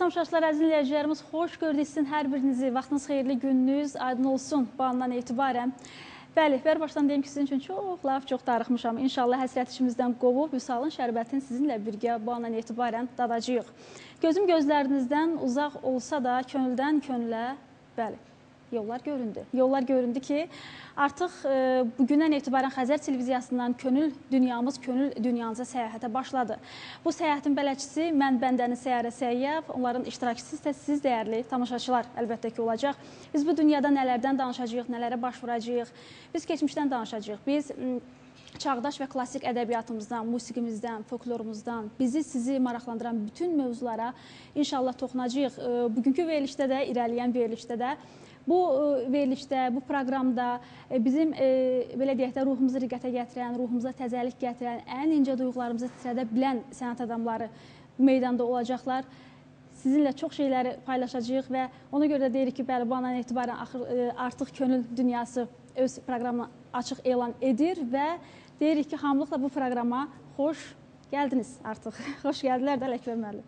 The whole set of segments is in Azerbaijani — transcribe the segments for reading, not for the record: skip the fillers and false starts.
tamaşaçılar, əziz dinləyicilərimiz, xoş gördük sizin hər birinizi. Vaxtınız xeyirli, gününüz aydın olsun bu andan etibarən. Bəli, ver başdan deyim ki, sizin üçün çox darıxmışam. İnşallah həsrət işimizdən qovub, Vüsalın şərbətin sizinlə birgə bu andan etibarən dadacağıq. Gözüm gözlərinizdən uzaq olsa da, könüldən könülə, bəli, yollar göründü. Yollar göründü ki, artıq bugündən etibarən Xəzər televiziyasından könül dünyamız, könül dünyanıza səyahətə başladı. Bu səyahətin bələdçisi mən Bəndənin Səyyarə Səyyab, onların iştirakçısı isə siz dəyərli tamaşaçılar əlbəttə ki olacaq. Biz bu dünyada nələrdən danışacağıq, nələrə baş vuracağıq, biz keçmişdən danışacağıq. Biz çağdaş və klassik ədəbiyyatımızdan, musiqimizdən, folklorumuzdan, bizi, sizi maraqlandıran bütün mövzulara inşallah toxunacağıq. Bugünkü verilişdə də, irəliyən verilişdə də, bu verilişdə, bu proqramda bizim, belə deyək də, ruhumuzu riqqətə gətirən, ruhumuza təzəlik gətirən, ən incə duyğularımızı titrədə bilən sənət adamları bu meydanda olacaqlar. Sizinlə çox şeyləri paylaşacağıq və ona görə də deyirik ki, bəli, bu andan etibarən artıq könül dünyası öz proqramını açıq elan edir və deyirik ki, hamılıqla bu proqrama xoş gəldiniz artıq. Xoş gəldilər də Ələkbər müəllim.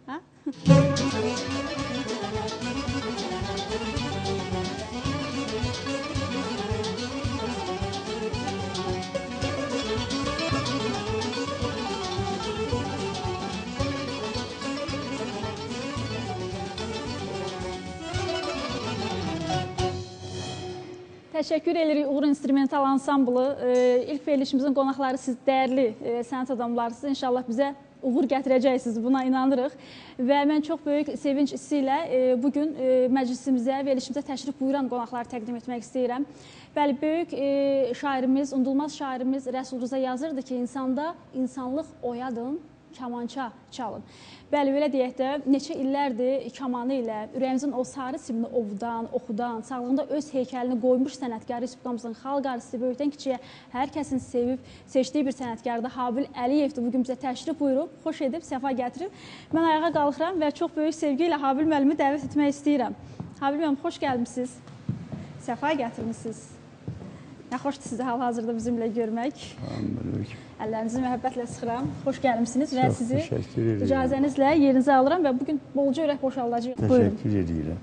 Təşəkkür edirik Uğur İnstrumental Ansamblı. İlk verilişimizin qonaqları siz dəyərli sənət adamlarısınız. İnşallah bizə uğur gətirəcəksiniz, buna inanırıq. Və mən çox böyük sevinç hissi ilə bugün məclisimizə, verilişimizə təşrif buyuran qonaqları təqdim etmək istəyirəm. Bəli, böyük şairimiz, unudulmaz şairimiz Rəsul Rza yazırdı ki, insanda insanlıq oyadın, kamança çalın. Bəli, belə deyək də, neçə illərdir kamanı ilə, ürəyimizin o sarı simini ovdan, oxudan, sağlığında öz heykəlini qoymuş sənətkar Respublikamızın xalq artisti, böyükdən kiçiyə hər kəsin sevib, seçdiyi bir sənətkarda Habil Əliyevdir. Bugün bizə təşrif buyurub, xoş edib, səfa gətirib. Mən ayağa qalxıram və çox böyük sevgi ilə Habil müəllimi dəvət etmək istəyirəm. Habil müəllim, xoş gəlmişsiniz, səfa gətirmişsiniz. Nə xoşdur sizi hal-hazırda bizimlə görmək. Əllərinizi məhəbbətlə sıxıram. Xoş gəlmişsiniz və sizi icazənizlə yerinizə alıram və bugün bolca ürək boşaldacaq. Təşəkkür edirəm.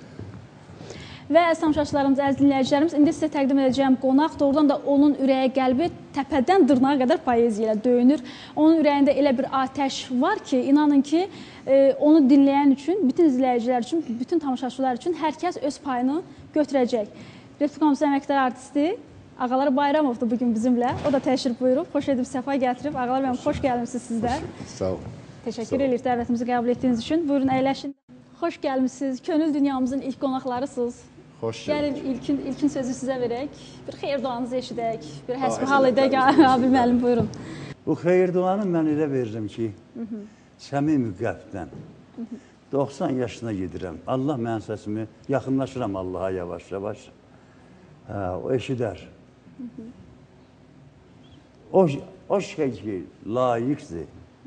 Və əziz tamaşaçılarımız, əziz dinləyicilərimiz, indi sizə təqdim edəcəyim qonaq doğrudan da onun ürəyi, qəlbi təpədən dırnağa qədər poeziya ilə döyünür. Onun ürəyində elə bir atəş var ki, inanın ki, onu dinləyən üçün, bütün izləyicilər üçün, bütün tamaşaçılar üçün hər kəs öz payını götürəcək. Respublikamızın əməkdar artisti Ağalar Bayramovdur bugün bizimlə. O da təşrif buyurub, xoş edib, səfa gətirib. Ağalar mənim, xoş gəlmişsiniz sizlər. Sağ olun. Təşəkkür edirik dəvətimizi qəbul etdiyiniz üçün. Buyurun, əyləşin. Xoş gəlmişsiniz. Könül dünyamızın ilk qonaqlarısınız. Xoş gəlin. Gəlin, ilkin sözü sizə verək. Bir xeyir duanızı eşidək, bir həsbihal edək. Abi müəllim, buyurun. Bu xeyir duanı mən elə verirəm ki, səmimi qəlbdən 90 yaşına gedirəm. Allah mənim səsimi, yaxınlaşıram Allaha yavaş-yavaş. O eşidər. O şey ki, layiqdir,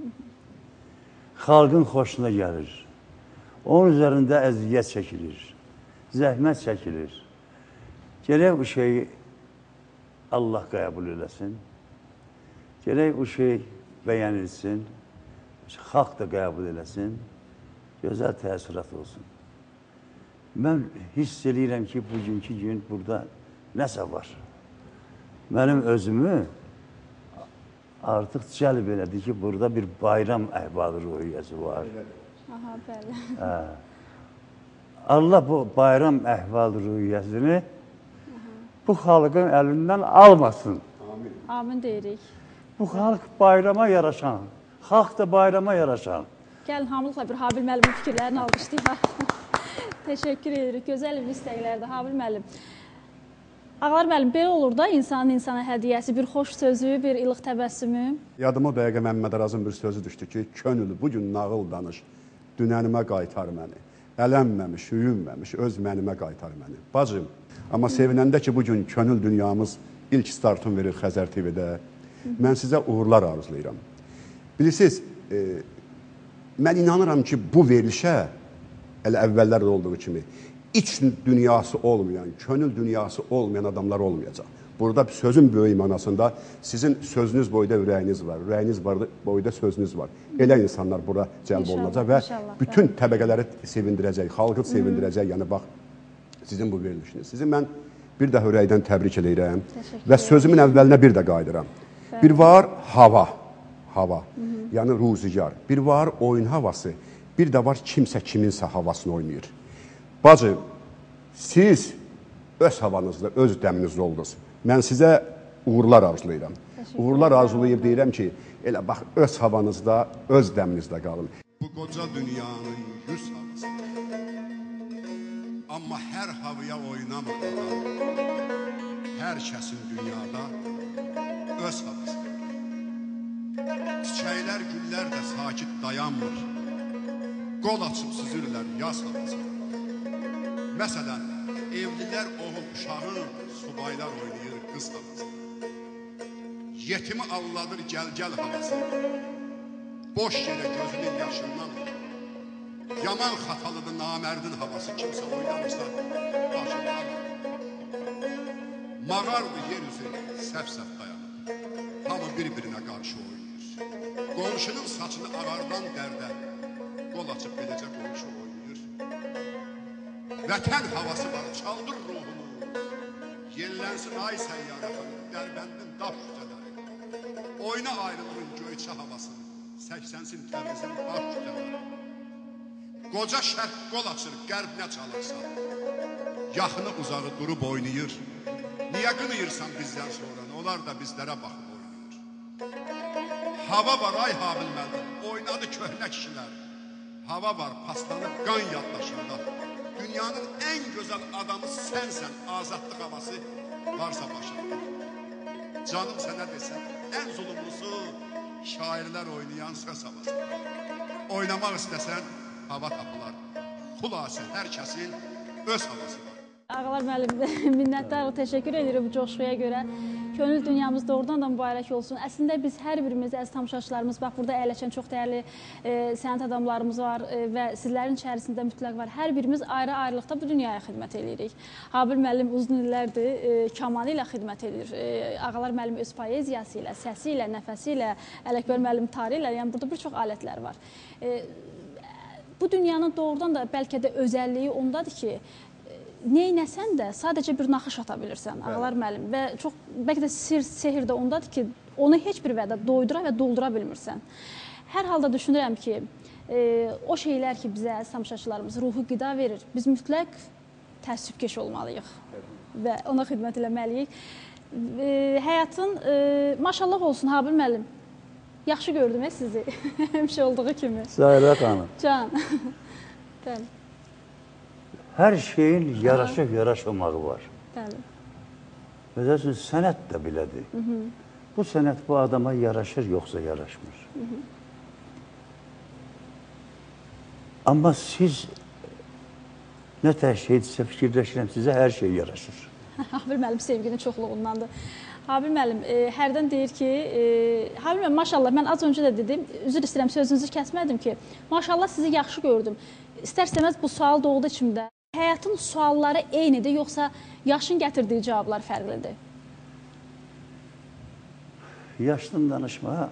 xalqın xoşuna gəlir, onun üzərində əziyyət çəkilir, zəhmət çəkilir. Gələk bu şeyi Allah qəbul eləsin, gələk bu şey bəyənilsin, xalq da qəbul eləsin, gözəl təsirat olsun. Mən hiss edirəm ki, bugünkü gün burada nəsə var. Mənim özümü artıq cəlb elədi ki, burada bir bayram əhval-ruhiyyəsi var. Aha, bəli. Allah bu bayram əhval-ruhiyyəsini bu xalqın əlindən almasın. Amin deyirik. Bu xalq bayrama yaraşan, xalq da bayrama yaraşan. Gəlin, hamılıqla bir Habil müəllimin fikirlərini alqışlayaq. Təşəkkür edirik. Gözəl bir istəklərdir Habil müəllim. Ağalar müəllim, belə olur da insanın insana hədiyyəsi, bir xoş sözü, bir ilıq təbəssümü. Yadıma o dəqiqə Məmməd Arazın bir sözü düşdü ki, könül bugün nağıl danış, dünənimə qaytar məni, ələnməmiş, hüyünməmiş, öz mənimə qaytar məni. Bacım, amma sevinəndə ki, bugün könül dünyamız ilk startını verir Xəzər TV-də, mən sizə uğurlar arzulayıram. Bilirsiniz, mən inanıram ki, bu verilişə, elə əvvəllər də olduğu kimi, iç dünyası olmayan, könül dünyası olmayan adamlar olmayacaq. Burada sözün böyük mənasında sizin sözünüz boyda ürəyiniz var, ürəyiniz boyda sözünüz var. Elə insanlar bura cəlb olunacaq və bütün təbəqələri sevindirəcək, xalqı sevindirəcək. Yəni, bax, sizin bu verilişiniz. Sizi mən bir də ürəkdən təbrik edirəm və sözümün əvvəlinə bir də qayıdıram. Bir var hava, yəni ruzigar. Bir var oyun havası, bir də var kimsə kiminsə havasını oynayır. Bacı, siz öz havanızda, öz dəminizdə oldunuz. Mən sizə uğurlar arzulayıram. Uğurlar arzulayıb deyirəm ki, elə bax, öz havanızda, öz dəminizdə qalın. Bu qoca dünyanın 100 havası. Amma hər havaya oynamır. Hər kəsin dünyada öz havası. Çiçəklər, güllər də sakit dayanmır. Qol açıb süzürlər yaz havası. Məsələn, evlilər oğul uşağın, subaylar oynayır qız havası. Yetimi alladır gəl-gəl havası. Boş yerə gözünün yaşından olur. Yaman xatalıdır namərdin havası. Kimsə oynamırsa başından olur. Mağardır yer üzü, səf-səf dayanır. Hamı bir-birinə qarşı oynayır. Qonşunun saçını ağardan dərdə, qol açıb beləcə qonşu oynayır. Vətən havası var, çaldır ruhunu. Yellənsin ay səyyarəxanın, dərbəndin daş kütələri. Oyna ayrılığın göyçə havası, səksənsin təmizin baş kütələri. Qoca şərq qol açır, qərb nə çalırsa. Yaxını uzağı durub oynayır. Niyə qınıyırsan bizdən sonra? Onlar da bizlərə baxıb oynayır. Hava var ay Habil müəllim, oynadı köhnə kişilər. Hava var, paslanıb qan yaddaşında. Dünyanın ən gözəl adamı sənsən, azadlıq havası varsa başında. Canım sənə desən, ən zulumlusu şairlər oynayan söz havası. Oynamaq istəsən, hava tapılar. Xülasə, hər kəsin öz havası var. Ağalar müəllim, minnətdarıq, təşəkkür edirik bu coşquya görə. Könül dünyamız doğrudan da mübarək olsun. Əslində biz hər birimiz, əziz tamaşaçılarımız, bax burada əyləşən çox dəyərli sənət adamlarımız var və sizlərin içərisində mütləq var. Hər birimiz ayrı-ayrılıqda bu dünyaya xidmət edirik. Habil müəllim uzun illərdir kamanı ilə xidmət edir. Ağalar müəllim öz poeziyası ilə, səsi ilə, nəfəsi ilə, Ələkbər müəllim tarixi ilə, yəni burada bir çox alətlər var. Bu dünyanın doğrudan da bəlkə də özəlliyi ondadır ki, neynəsən də sadəcə bir naxış ata bilirsən, ağalar müəllim. Və çox, bəlkə də sehir də ondadır ki, onu heç bir vədə doydura və doldura bilmirsən. Hər halda düşünürəm ki, o şeylər ki, bizə, tamaşaçılarımız ruhu qida verir, biz mütləq təəssübkeş olmalıyıq və ona xidmət eləməliyik. Həyatın, maşallah olsun, Habil müəllim, yaxşı gördüm sizi, həmişə olduğu kimi. Zahirə xanım. Can, bəli. Hər şeyin yaraşıb-yaraşmağı var. Bəli. Məsələn, sənət də belədir. Bu sənət bu adama yaraşır, yoxsa yaraşmır. Amma siz nə təşkil edirsə fikirləşirəm, sizə hər şey yaraşır. Habil müəllim sevginin çoxluğundandır. Habil müəllim hərdən deyir ki, Habil müəllim, maşallah, mən az öncə də dedim, üzr istəyirəm, sözünüzü kəsmədim ki, maşallah sizi yaxşı gördüm. İstər-istəməz bu sual doğdu içimdə. Həyatın sualları eynidir, yoxsa yaşın gətirdiyi cavablar fərqlidir? Yaşdan danışma.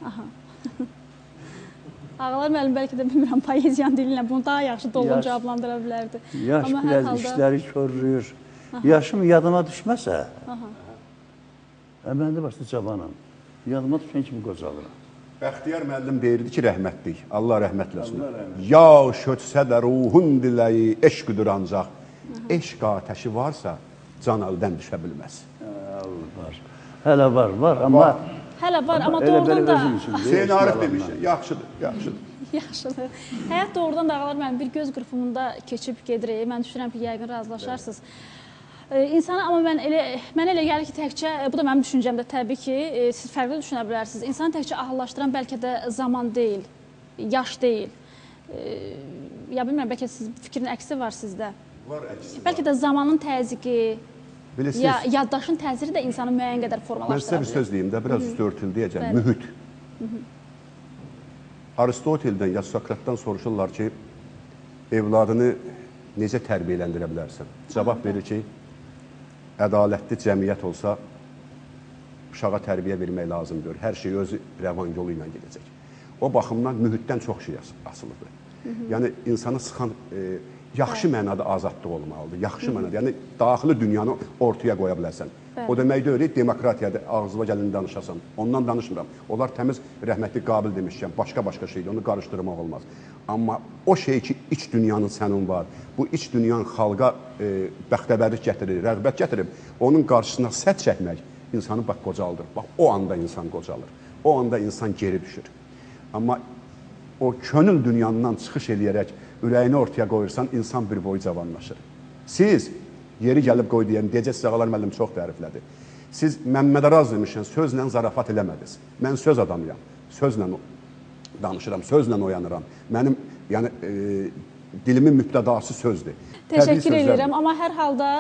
Ağalar müəllim bəlkə də bilmirəm, poeziyan dilinlə bunu daha yaxşı dolğun cavablandıra bilərdi. Yaş biraz işləri körlüyür. Yaşım yadıma düşməsə, mən də başda cavanım. Yadıma düşən kimi qocalıram. Bəxtiyar müəllim deyirdi ki, rəhmətlik, Allah rəhmətləsin. Yaş ötsə də ruhun diləyi eşqüdür ancaq. Eşq atəşi varsa, can əldən düşə bilməz. Hələ var, amma... Hələ var, amma doğrudan da... Hüseyin Arif demiş, yaxşıdır. Yaxşıdır. Həyat doğrudan da ağalar mənim bir göz qırpımında keçib gedirik. Mən düşünürəm ki, yəqin razılaşarsınız. İnsana, amma mənə elə gəlir ki, təkcə, bu da mənim düşüncəmdə təbii ki, siz fərqli düşünə bilərsiniz. İnsanı təkcə ahıllaşdıran bəlkə də zaman deyil, yaş deyil. Ya bilmirəm, bəlkə fikrin əksi var sizdə. Var əksi var. Bəlkə də zamanın təzyiqi, yaddaşın təsiri də insanı müəyyən qədər formalaşdıra bilir. Mən sizə bir söz deyim də, biraz üstü örtülü deyəcəm, mühüt. Aristoteldən ya Sokratdan soruşurlar ki, evladını necə tərbiyələndirə bilərsən? Cavab verir ki, ədalətli cəmiyyət olsa, uşağa tərbiyə vermək lazımdır. Hər şey özü rəvan yolu ilə gedəcək. O baxımdan mühitdən çox şey asılıdır. Yəni, insanı sıxan yaxşı mənada azadlıq olmalıdır. Yaxşı mənada, yəni daxili dünyanı ortaya qoya bilərsən. O demək deyil, demokratiyada ağzıva gəlini danışasan. Ondan danışmıram. Onlar təmiz, rəhmətli, qabil demişkən, başqa şeydir, onu qarışdırmaq olmaz. Amma o şey ki, iç dünyanın sənin var, bu iç dünyanın xalqa bəxtəbərlik gətirir, rəğbət gətirib, onun qarşısına sədd çəkmək insanı bax qocaldır. Bax, o anda insan qocalır. O anda insan geri düşür. Amma o könül dünyanından çıxış eləyərək ürəyini ortaya qoyursan, insan bir boyu cavanlaşır. Siz yeri gəlib qoy deyən, deyəcək Ağalar müəllim çox təriflədi. Siz Məmməd Araz demişən, sözlə zarafat eləmədiniz. Mən söz adamıyam, sözlə danışıram, sözlə oyanıram. Mənim, yəni, dilimin mübtədası sözdür. Təşəkkür edirəm, amma hər halda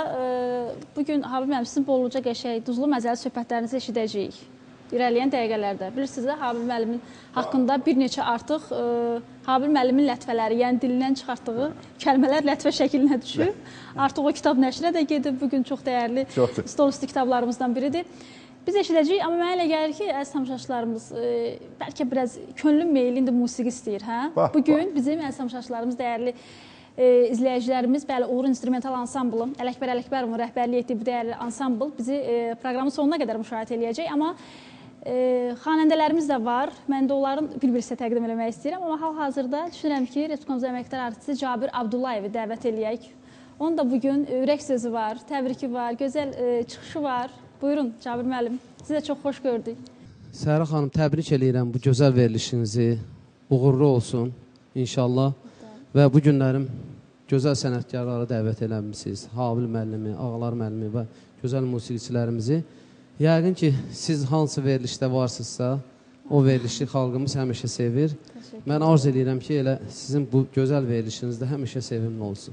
bugün Habib müəllim sizin bolluca qəşəng, duzlu məzəli söhbətlərinizi eşidəcəyik. İrəliyən dəqiqələrdə. Bilirsiniz, Habib müəllimin haqqında bir neçə artıq Habib müəllimin lətvələri, yəni dilindən çıxartdığı kəlmələr lətvə şəklinə düşüb. Artıq o kitab nəşrə də gedib. Bugün çox dəyərli stol üstü kitablarımızdan biridir. Biz eşidəcəyik, amma mənə elə gəlir ki, əziz tamaşaçılarımız bəlkə biraz könlün meyli indi musiqi istəyir. Bugün bizim əziz tamaşaçılarımız, dəyərli izləyicilərimiz, bəli, Uğur İnstrumental Ansamblı, Ələkbər Ələkbərovun rəhbərlik etdiyi bu dəyərli ansambl bizi proqramın sonuna qədər müşahidə eləyəcək. Amma xanəndələrimiz də var. Mən də onların bir-bir sizə təqdim eləmək istəyirəm. Amma hal-hazırda düşünürəm ki, Respublikamızın əməkdar artisti Cabir Abdullayevi dəvət eləyək. Onun da bugün ürək sözü var, təbriki var, gözəl çıxışı var. Buyurun, Cabir müəllim. Sizi də çox xoş gördük. Səhra xanım, təbrik eləyirəm bu gözəl verilişinizi. Uğurlu olsun inşallah. Və bu günlərim gözəl sənətkarları dəvət eləmişsiniz. Habil müəllimi, Ağalar müəllimi və gözəl musiqiçilərimizi. Yəqin ki, siz hansı verilişdə varsınızsa, o verilişi xalqımız həmişə sevir. Mən arz edirəm ki, elə sizin bu gözəl verilişinizdə həmişə sevimli olsun.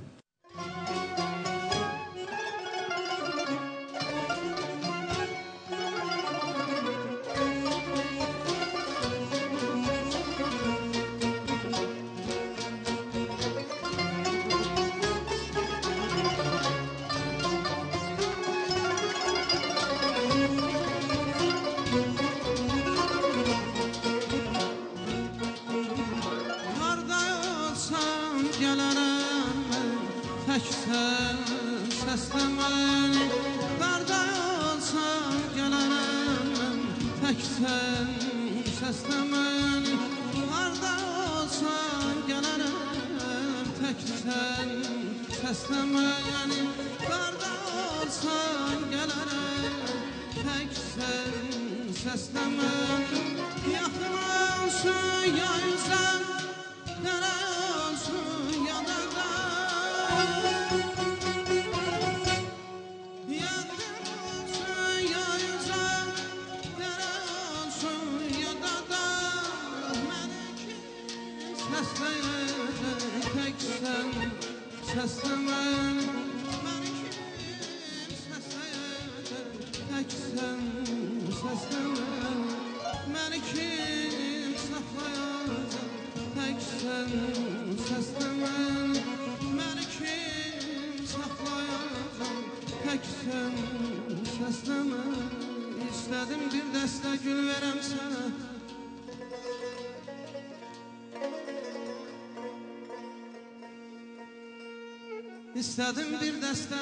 İstədim bir dəstə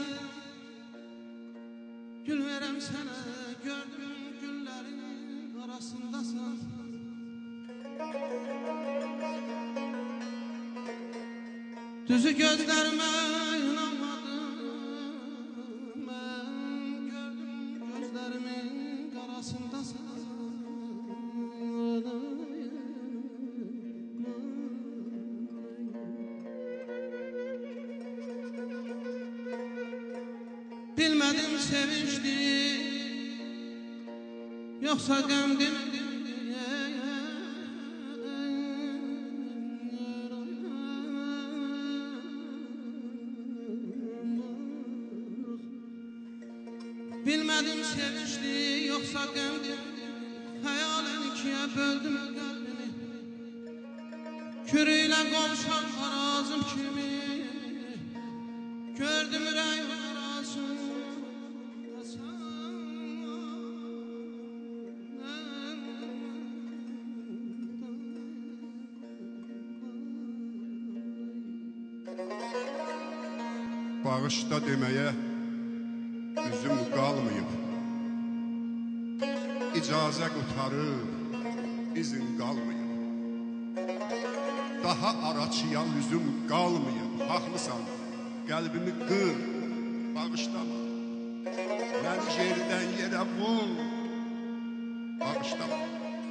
gül verəm sənə, gördüm güllərin arasındasan. Düzü gözlərimə inanmadım, mən gördüm gözlərimin arasındasan. Bilmədim sevinçdi, yoxsa qəmdim. Bilmədim sevinçdi, yoxsa qəmdim. Xəyalən ikiyə böldüm qəlbimi. Kürüylə qovuşan arazım kimi. Gördüm ürək arasın. bağışda deməyə üzüm qalmayıb. İcazə qutarıb, izin qalmayıb. Daha araçıyan üzüm qalmayıb. Haqlısan, qəlbimi qır, bağışlama. Məni yerdən yerə vur, bağışlama.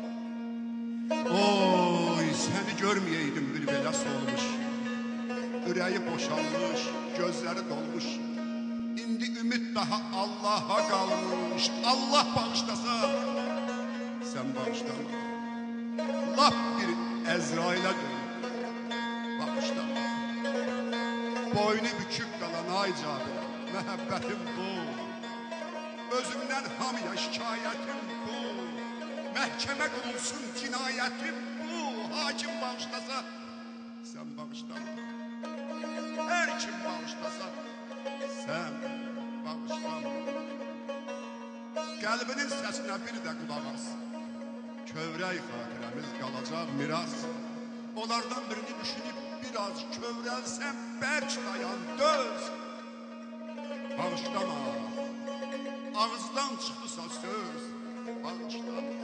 Oy, səni görməyəydim bir belə solmuş. Ürəyi boşalmış, gözləri dolmuş. İndi ümid daha Allah'a qalmış. Allah bağışlasa, sən bağışlama. Lap bir Əzrailə dön, bağışlama. Boynu bükük qalan ay Cabir, məhəbbətim bu. Özümdən hamıya şikayətim bu. Məhkəmə qurulsun cinayətim bu. Hakim bağışlasa, sən bağışlama. Hər kim bağışlasa, sən bağışlama. Qəlbinin səsinə bir də qulaq as. Kövrək xatirəmiz qalacaq miras. Onlardan birini düşünüb biraz kövrəlsən, bərk dayan, döz. Bağışlama. Ağızdan çıxdısa söz, bağışlama.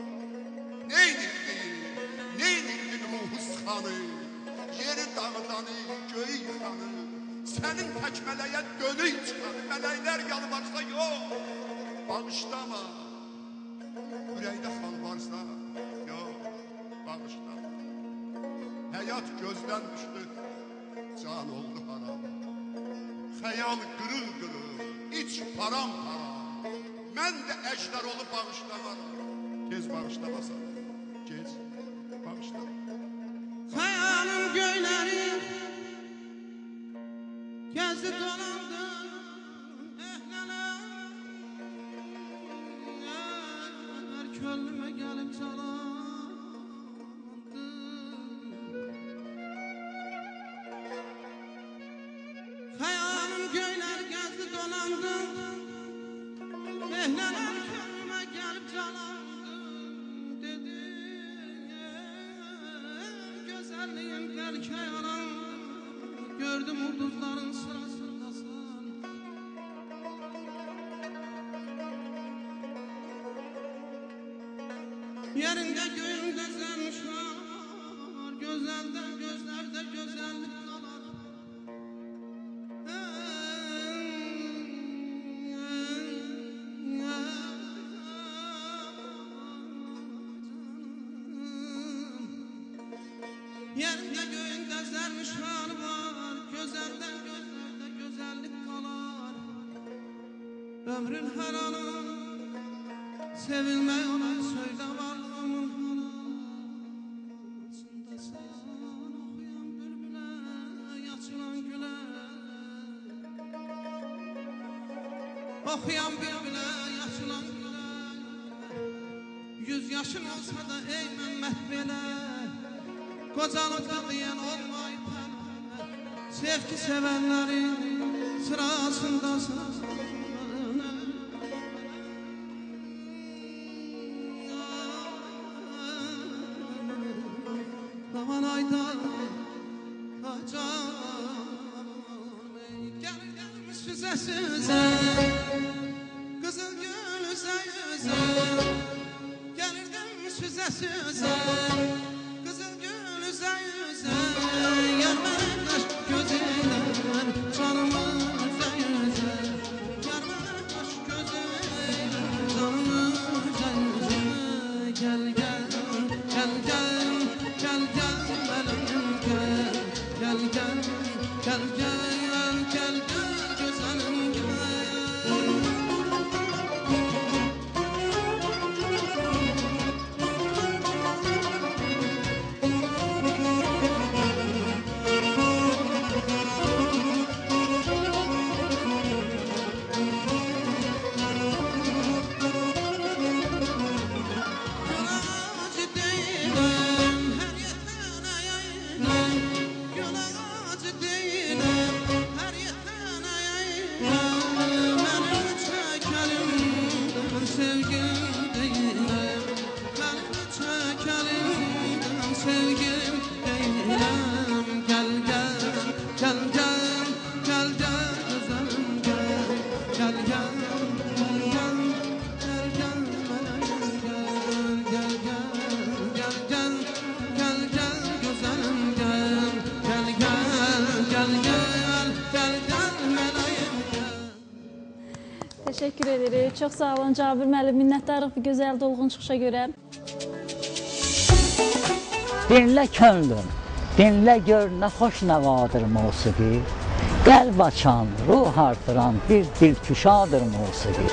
Neynirdin ruhu sıxanı, yeri dağıdanı, göyü yıxanı. Sənin tək mələyə dönük çıxanı, mələklər yalvarsa yox, bağışlama. Ürəkdə xal varsa yox, bağışlama. Həyat gözdən düşdü, can oldu haram. Xəyal qırıl-qırıl, iç param-param. Mən də əjdər olub bağışlamaram. Tez bağışlamasan, gec bağışlama. Xəyalım göyləri gəzdi dolandım, ehlənər könlümə gəlib calandı. Xəyalım göyləri gəzdi dolandım, ehlənər könlümə gəlib calandı. Dedim, gözəlliyin bəlkə yalan, gördüm ulduzların sırasındasan. Yerində göyündə zərmiş var, gözəldən gözlərdə gözəllik qalar. Yerində göyündə zərmiş var, gözəldən gözlərdə gözəllik qalar. Ömrün hər anı sevilmək olan söylə varlığımın harasındasan. Oxuyan bülbülə, açılan gülə, oxuyan bülbülə, açılan gülə. 100 yaşın olsa da ey Məmməd belə, qocalıqda deyən olmayıb pənə, sevgi sevənlərin sırasındasın. Aman aydan acan, gəlirdim süzə-süzə, qızıl gül üzə-üzə, gəlirdim süzə-süzə, qızıl gül üzə-üzə, yar mənə qaş gözündən, canımı üzə-üzə, yar mənə qaş gözündən, canımı üzə-üzə, gəl, gəl, gəl, gəl. Gel gel benim gel, gel gel, gel gel, gel gel güzelim gel. Her yetene Təşəkkür edirik. Çox sağ olun Cabir müəllim. Minnətdarıq bu gözəl dolğun çıxışa görə. Dinlə könlüm, dinlə gör nə xoş nəvadır musiqi. Qəlb açan, ruh artıran bir dilküşadır musiqi.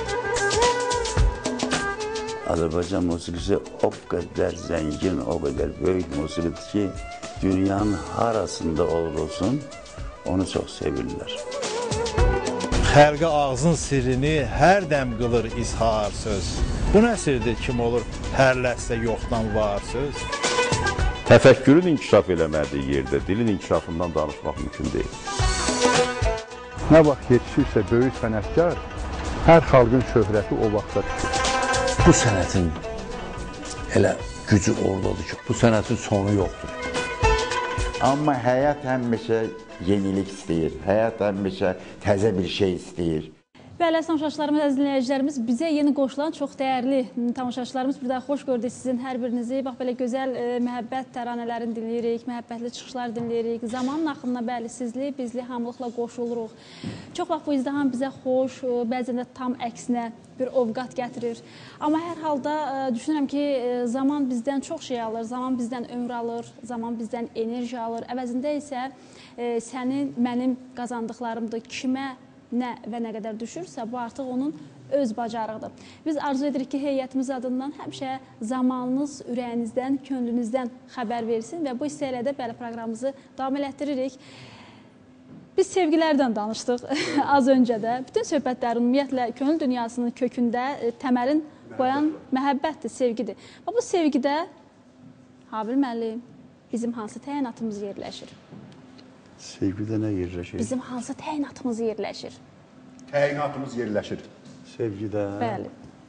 Azərbaycan musiqisi o qədər zəngin, o qədər böyük musiqidir ki, dünyanın harasında olursun, onu çox sevirlər. Xəlqə ağzın sirrini hər dəm qılır izhar söz. Bu nəsirdir kim olur hər ləhsə yoxdan var söz. Təfəkkürün inkişaf eləmədiyi yerdə dilin inkişafından danışmaq mümkün deyil. Nə vaxt yetişirsə böyük sənətkar, hər xalqın şöhrəti o vaxtda düşür. Bu sənətin elə gücü oradadır ki, bu sənətin sonu yoxdur. Amma həyat həmişə yenilik istəyir, həyat həmişə təzə bir şey istəyir. Bəli, əziz tamaşaçılarımız, əziz dinləyicilərimiz, bizə yeni qoşulan çox dəyərli tamaşaçılarımız, bir daha xoş gördük sizin hər birinizi. Bax, belə gözəl məhəbbət təranələrini dinləyirik, məhəbbətli çıxışlar dinləyirik. Zamanın axınına, bəli, sizli, bizli hamılıqla qoşuluruq. Çox vaxt bu izdiham bizə xoş, bəzən də tam əksinə bir ovqat gətirir. Amma hər halda düşünürəm ki, zaman bizdən çox şey alır, zaman bizdən ömür alır, zaman bizdən enerji alır. Əvəzində isə sənin, mənim qazandıqlarımdır, kimə nə və nə qədər düşürsə, bu artıq onun öz bacarığıdır. Biz arzu edirik ki, heyətimiz adından həmişə zamanınız ürəyinizdən, könlünüzdən xəbər versin və bu hissəyə də bəli proqramımızı davam elətdiririk. Biz sevgilərdən danışdıq az öncə də. Bütün söhbətlərin ümumiyyətlə könül dünyasının kökündə təməlin qoyan məhəbbətdir, sevgidir. Və bu sevgidə Habil müəllim, bizim hansı təyinatımız yerləşir? Sevgidə nə yerləşir? Bizim hansı təyinatımız yerləşir? Təyinatımız yerləşir. Sevgidə. Bəli.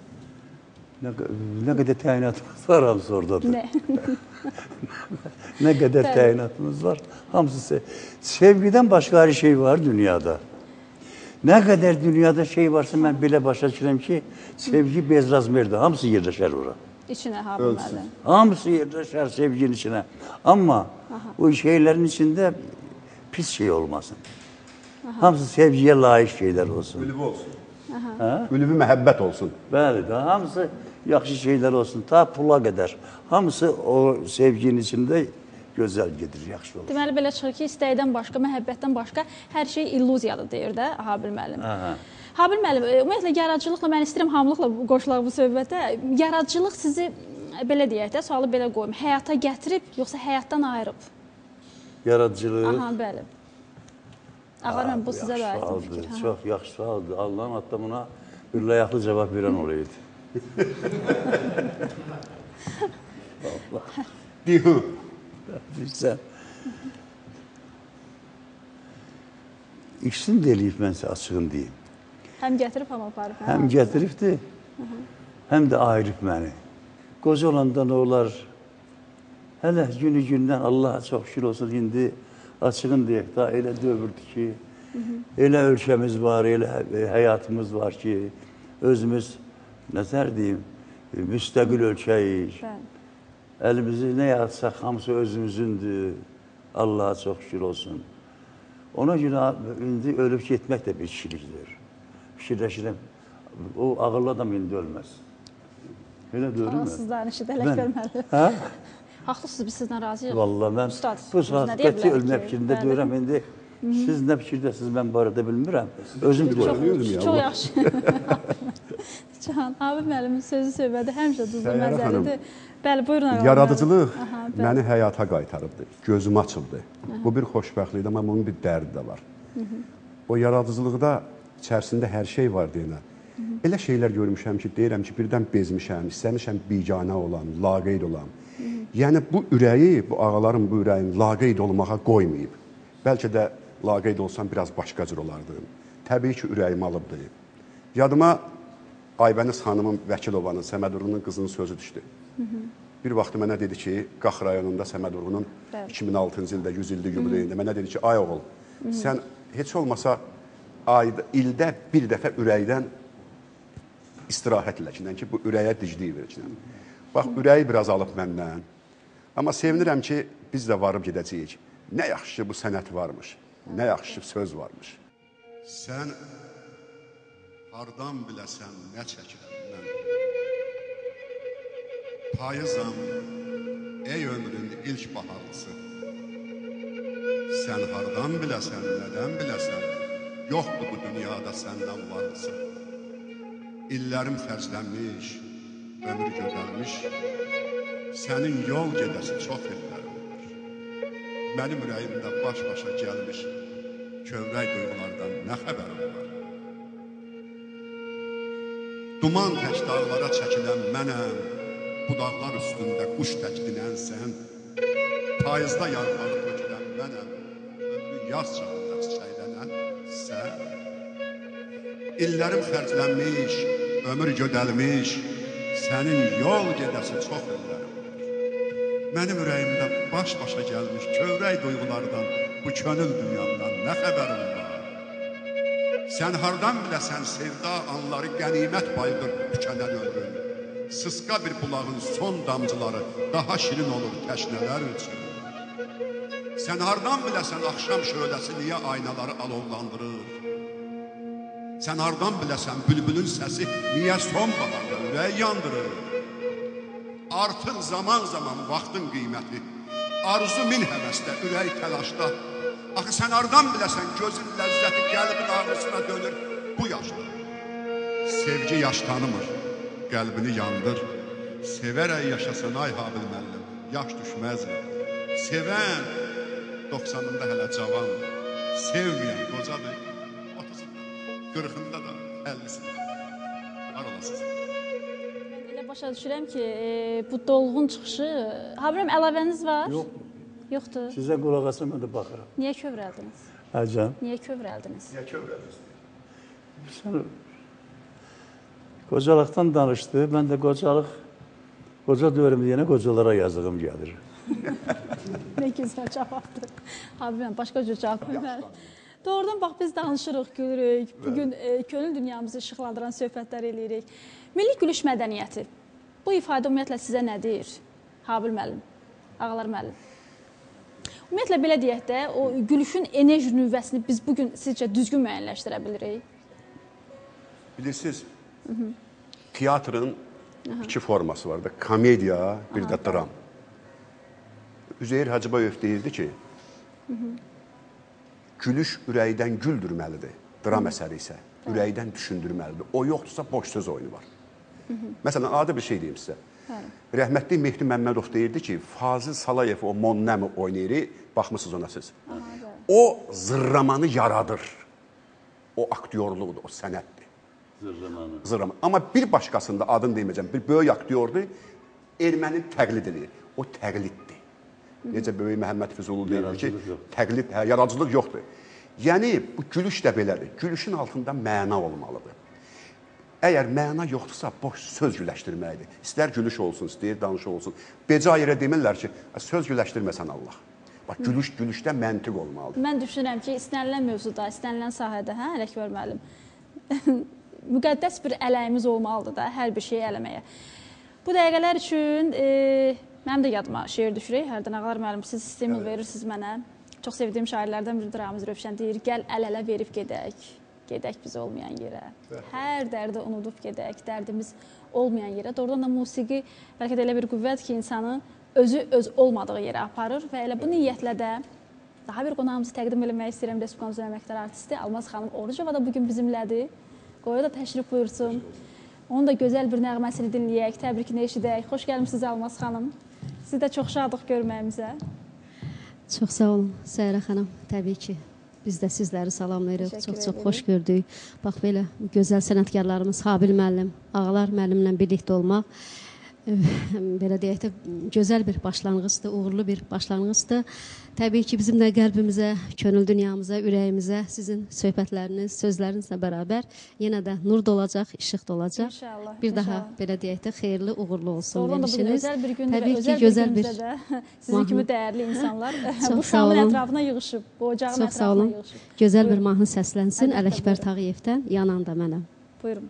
Nə qədər təyinatımız var, hamısı oradadır. Nə? Nə qədər təyinatımız var, hamısı sevgidən başqa hər şey var dünyada. Nə qədər dünyada şey varsa, mən belə başa düşürəm ki, sevgi bezrazmerdir, hamısı yerləşər ora. İçinə Habil müəllim. Hamısı yerləşər sevginin içinə. Amma o şeylərin içində pis şey olmasın. Hamısı sevgiyə layiq şeylər olsun. Ülvi olsun. Ülvi məhəbbət olsun. Bəli, hamısı yaxşı şeylər olsun, ta pula qədər. Hamısı o sevginin içində gözəl gedir, yaxşı olur. Deməli, belə çıxır ki, istəkdən başqa, məhəbbətdən başqa hər şey illüziyadır, deyir də Habil müəllim. Habil müəllim, ümumiyyətlə, yaradıcılıqla, mən istəyirəm hamılıqla qoşulaq bu söhbətə. Yaradıcılıq sizi, belə deyək də, sualı belə qoyum, həyata gətirib, yoxsa həyatdan ayırıb? Yaradıcılıq. Aha, bəli. Ağlar mən, bu sizə də aydın fikir. Çox yaxşı sualdır. Allahın hatta buna bir layaqlı cavab verən olaydı. Dihu. Bilsən. İkisini də eləyib, mən sizə açığın deyim. Həm gətirib, həm aparıb. Həm gətiribdir, həm də ayırıb məni. Qoca olanda nə olar? Hələ günü-gündən Allaha çox şükür olsun, indi açığın deyək, da elə dövrdür ki, elə ölkəmiz var, elə həyatımız var ki, özümüz, nəzər deyim, müstəqil ölkəyik. Əlimizi nə yatsaq, hamısı özümüzündür. Allaha çox şükür olsun. Ona görə indi ölüb getmək də bir kişilikdir. Fikirləşirəm, o ağırlı adam indi ölməz. Elə dörür mü? Siz danışın, Ələkbər müəllim. Hə? Haqlısınız, biz sizdən razıyıq. Vallahi mən bu saat qəti ölmək fikrində deyirəm. İndi siz nə fikirdəsiniz, mən barədə bilmirəm. Özüm bilirəm. Çox yaxşı. Can, Habil müəllimin sözü söhbəti həmişə duzlu məzəlidir. Bəli, buyurun. Yaradıcılıq məni həyata qaytarıbdır, gözüm açıldı. Bu bir xoşbəxtlikdir, amma bunun bir dərdi də var. O yaradıcılıqda içərisində hər şey var deyənə. Elə şeylər görmüşəm ki, deyirəm ki, birdən bezmişəm, istəmişəm biganə olan, laqeyd olan. Yəni bu ürəyi, bu ağaların bu ürəyin laqeyd olmağa qoymayıb. Bəlkə də laqeyd olsam biraz başqa cür olardım. Təbii ki, ürəyim alıbdır. Yadıma Aybəniz xanımın Vəkilovanın, Səməd Vurğunun qızının sözü düşdü. Bir vaxtı mənə dedi ki, Qax rayonunda Səməd Vurğunun 2006-cı ildə 100 illik yubileyində mənə dedi ki, ay oğul, sən heç olmasa ildə bir dəfə ürəkdən istirahət eləkindən ki, bu ürəyə diclik verkindən. Bax, ürəyi biraz alıb məndən. Amma sevinirəm ki, biz də varıb gedəcəyik. Nə yaxşı bu sənət varmış, nə yaxşı söz varmış. Sən hardan biləsən nə çəkirəm mən. Payızam, ey ömrün ilk baharlısı. Sən hardan biləsən, nədən biləsən, yoxdur bu dünyada səndən varlısı. İllərim xərclənmiş, ömür gödəlmiş, sənin yol gedəsi çox illərim var. Mənim ürəyimdə baş-başa gəlmiş, kövrək duyğulardan nə xəbərim var. Duman tək dağlara çəkilən mənəm, budaqlar üstündə quş tək dinən sən, payızda yarpağı tökülən mənəm, ömrü yaz çağında çiçəklənən sən. İllərim xərclənmiş, ömür gödəlmiş, sənin yol gedəsi çox illərim var. Mənim ürəyimdə baş-başa gəlmiş kövrək duyğulardan, bu könül dünyamdan nə xəbərim var? Sən hardan biləsən sevda anları qənimət payıdır tükənən ömrün. Sısqa bir bulağın son damcıları daha şirin olur təşnələr üçün. Sən hardan biləsən axşam şöləsi niyə aynaları alovlandırır? Sən hardan biləsən bülbülün səsi niyə sonbaharda ürək yandırır? Artıq zaman-zaman vaxtın qiyməti, arzu min həvəsdə, ürək təlaşda. Axı sən hardan biləsən gözün ləzzəti qəlbin ağrısına dönür bu yaşda. Sevgi yaş tanımır, qəlbini yandır. Sevərək yaşasan ay Habil müəllim, yaş düşməzmi? Sevən 90'ında hələ cavandır, sevməyən qocadır, 30'unda, 40'ında da 50'sində. Var olasınız. Mən elə başa düşürəm ki, bu dolğun çıxışı, Habirəm əlavəniz var? Yoxdur. Yoxdur. Sizə qulaq asım, mən də baxıram. Niyə kövrəldiniz? Həcəm. Niyə kövrəldiniz? Niyə kövrəldiniz? Sən qocalıqdan danışdı, mən də qoca dövrüm deyənə qocalara yazığım gəlir. Nə gözəl cavabdır. Habibəm, başqa cür cavab verməm. Doğrudan bax, biz danışırıq, gülürük. Bugün könül dünyamızı işıqlandıran söhbətlər eləyirik. Milli gülüş mədəniyyəti. Bu ifadə ümumiyyətlə sizə nə deyir? Habil müəllim, Ağalar müəllim. Ümumiyyətlə, belə deyək də, o gülüşün enerji nüvvəsini biz bugün sizcə düzgün müəyyənləşdirə bilirik? Bilirsiniz, teatrın iki forması var da, komediya, bir də dram. Üzeyir Hacıbayev deyirdi ki, gülüş ürəkdən güldürməlidir, dram əsəri isə ürəkdən düşündürməlidir. O yoxdursa, boş söz oyunu var. Məsələn, adi bir şey deyim sizə. Rəhmətli Mehdi Məmmədov deyirdi ki, Fazil Salayev o Monnəmi oynayır, baxmışsınız ona siz. O zırramanı yaradır. O aktyorluqdur, o sənətdir. Zırramanı. Amma bir başqasında, adını deməyəcəm, bir böyük aktyordur, erməni təqlid edir. O təqliddir. Necə böyük Məhəmməd Füzuli deyir ki, təqlid, yaradıcılıq yoxdur. Yəni, bu gülüş də belədir. Gülüşün altında məna olmalıdır. Əgər məna yoxdursa, boş söz güləşdirməkdir. İstər gülüş olsun, istəyir danış olsun. Becə yerə demirlər ki, söz güləşdirməsən Allah. Bax, gülüşdə məntiq olmalıdır. Mən düşünürəm ki, istənilən mövzuda, istənilən sahədə, Ələkbər müəllim, müqəddəs bir ələyimiz olmalıdır da, hər bir şeyi eləməyə. Bu dəqiqələr üçün mənim də yadıma şeir düşürək. Hərdən Ağalar müəllim, siz stimul verirsiniz mənə. Çox sevdiyim şairlərdən biridir Ramiz Rövşən deyir, gəl əl-ələ verib gedək. Gedək biz olmayan yerə. Hər dərdi unudub gedək, dərdimiz olmayan yerə. Doğrudan da musiqi bəlkə də elə bir qüvvət ki, insanı özü öz olmadığı yerə aparır və elə bu niyyətlə də daha bir qonağımızı təqdim eləmək istəyirəm. Respublikamızın əməkdar artisti Almaz xanım Orucova da bugün bizimlədir. Qoya da təşrif buyursun. Onun da gözəl bir nəğməsini dinləyək, təbrikini eşidək. Xoş gəlmişsiniz Almaz xanım. Sizi də çox şadıq görməyimizə. Çox sağ olun Səhərə xanım, təbii ki. Biz də sizləri salamlayırıq, çox-çox xoş gördük. Bax, belə gözəl sənətkarlarımız Habil müəllim, Ağalar müəllimlə birlikdə olmaq, belə deyək də, gözəl bir başlanğıcdır, uğurlu bir başlanğıcdır. Təbii ki, bizim də qəlbimizə, könül dünyamıza, ürəyimizə sizin söhbətləriniz, sözlərinizlə bərabər yenə də nur dolacaq, işıq dolacaq. İnşallah. Bir daha, belə deyək də, xeyirli, uğurlu olsun verilişiniz. Özəl bir gündə və özəl bir günümüzdə də sizin kimi dəyərli insanlar bu şamın ətrafına yığışıb, bu ocağın ətrafına yığışıb. Gözəl bir mahnı səslənsin Ələkbər Tağıyevdən, Yanan da mənəm. Buyurun.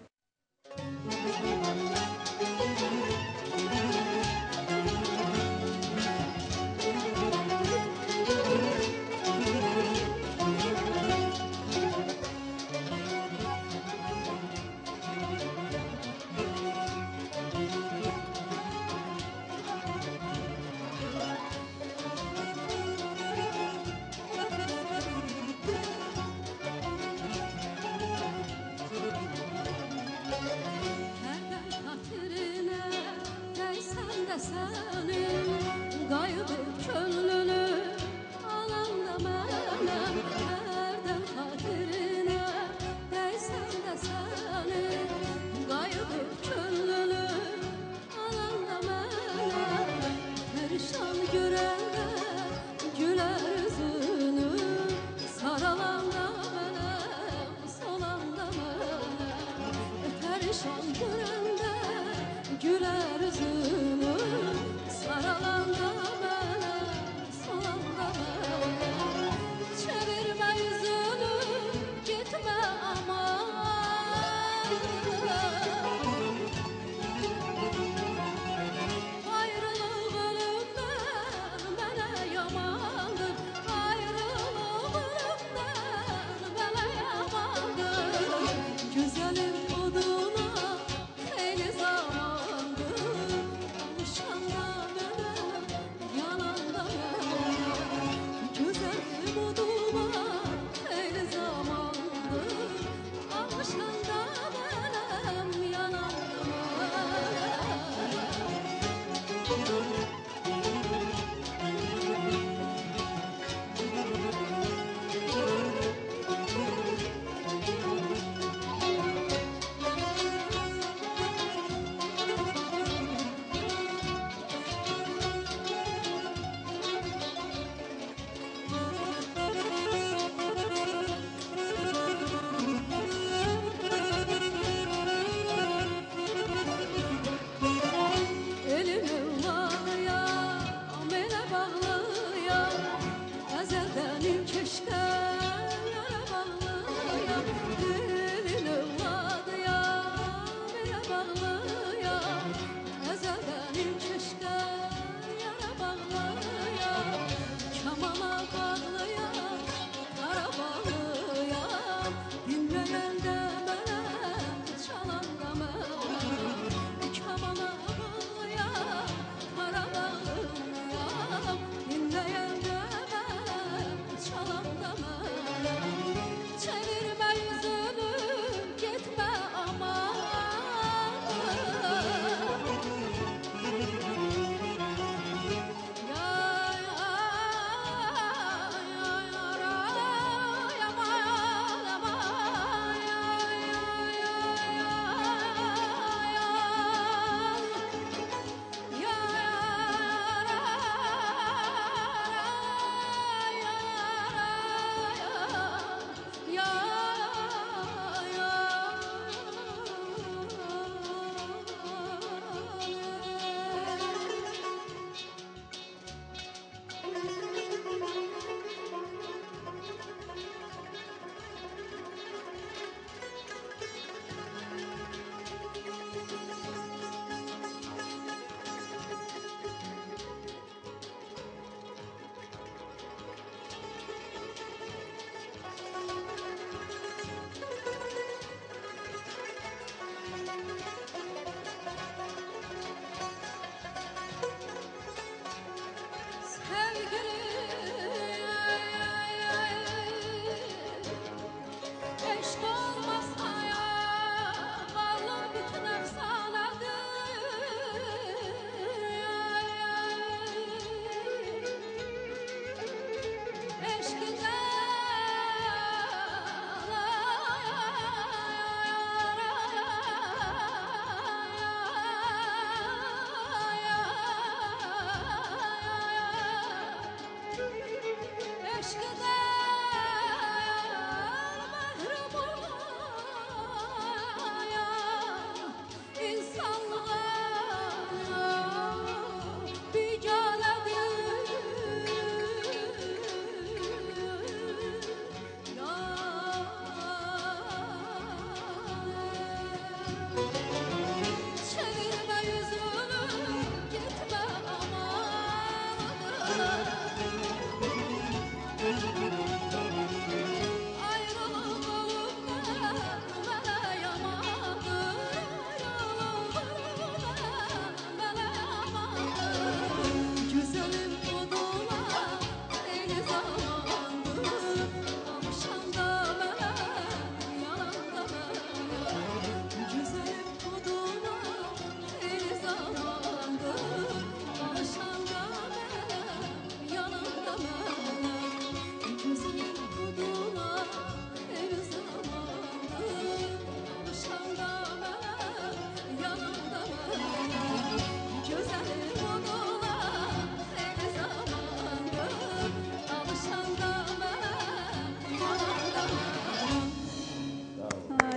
səni qayıdıb könlünü alan da mənəm hərdən xatirinə dəysən də səni qayıdıb könlünü alan da mənəm perişan görəndə gülər üzünü saralan da mənəm solan da mənəm perişan görəndə gülər üzünü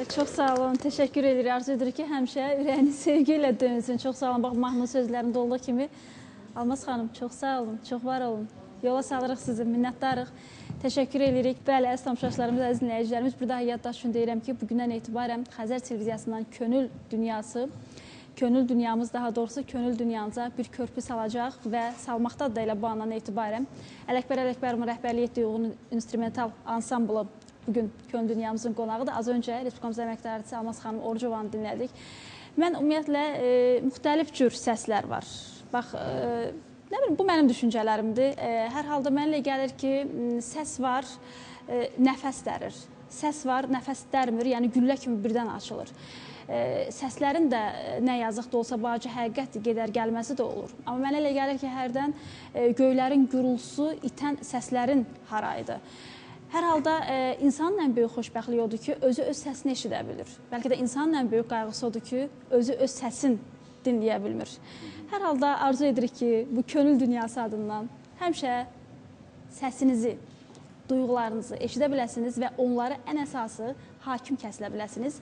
Çox sağ olun, təşəkkür edirik. Arzu edirik ki, həmişə ürəyiniz sevgi ilə dönsün. Çox sağ olun. Bax, mahnı sözlərində olduğu kimi. Almaz xanım, çox sağ olun, çox var olun. Yola salırıq sizi, minnətdarıq. Təşəkkür edirik. Bəli, əziz tamaşaçılarımız, əziz dinləyicilərimiz, burada yaddaş üçün deyirəm ki, bugündən etibarən Xəzər televiziyasından könül dünyası, könül dünyamız, daha doğrusu könül dünyanıza bir körpü salacaq və salmaqdadır da elə bu andan etibarən. Ələkbər Ələkbərovun rəhbərlik etdiyi uyğun instrumental ansamblı bugün könül dünyamızın qonağıdır. Az öncə Respublikamız əməkdarı Almaz xanım Orucovanı dinlədik. Mən ümumiyyətlə müxtəlif cür səslər var. Bax, nə bilim, bu mənim düşüncələrimdir. Hər halda mənə gəlir ki, səs var, nəfəs dərir. Səs var, nəfəs dərmir, yəni güllə kimi birdən açılır. Səslərin də nə yazıq da olsa bacı həqiqət gedər gəlməsi də olur. Amma mənə elə gəlir ki, hərdən göylərin gürültüsü itən səslərin harayıdır. Hər halda insanın ən böyük xoşbəxtliyi odur ki, özü öz səsini eşidə bilir. Bəlkə də insanın ən böyük qayğısı odur ki, özü öz səsin dinləyə bilmir. Hər halda arzu edirik ki, bu könül dünyası adından həmişə səsinizi, duyğularınızı eşidə biləsiniz və onları ən əsası hakim kəsilə biləsiniz.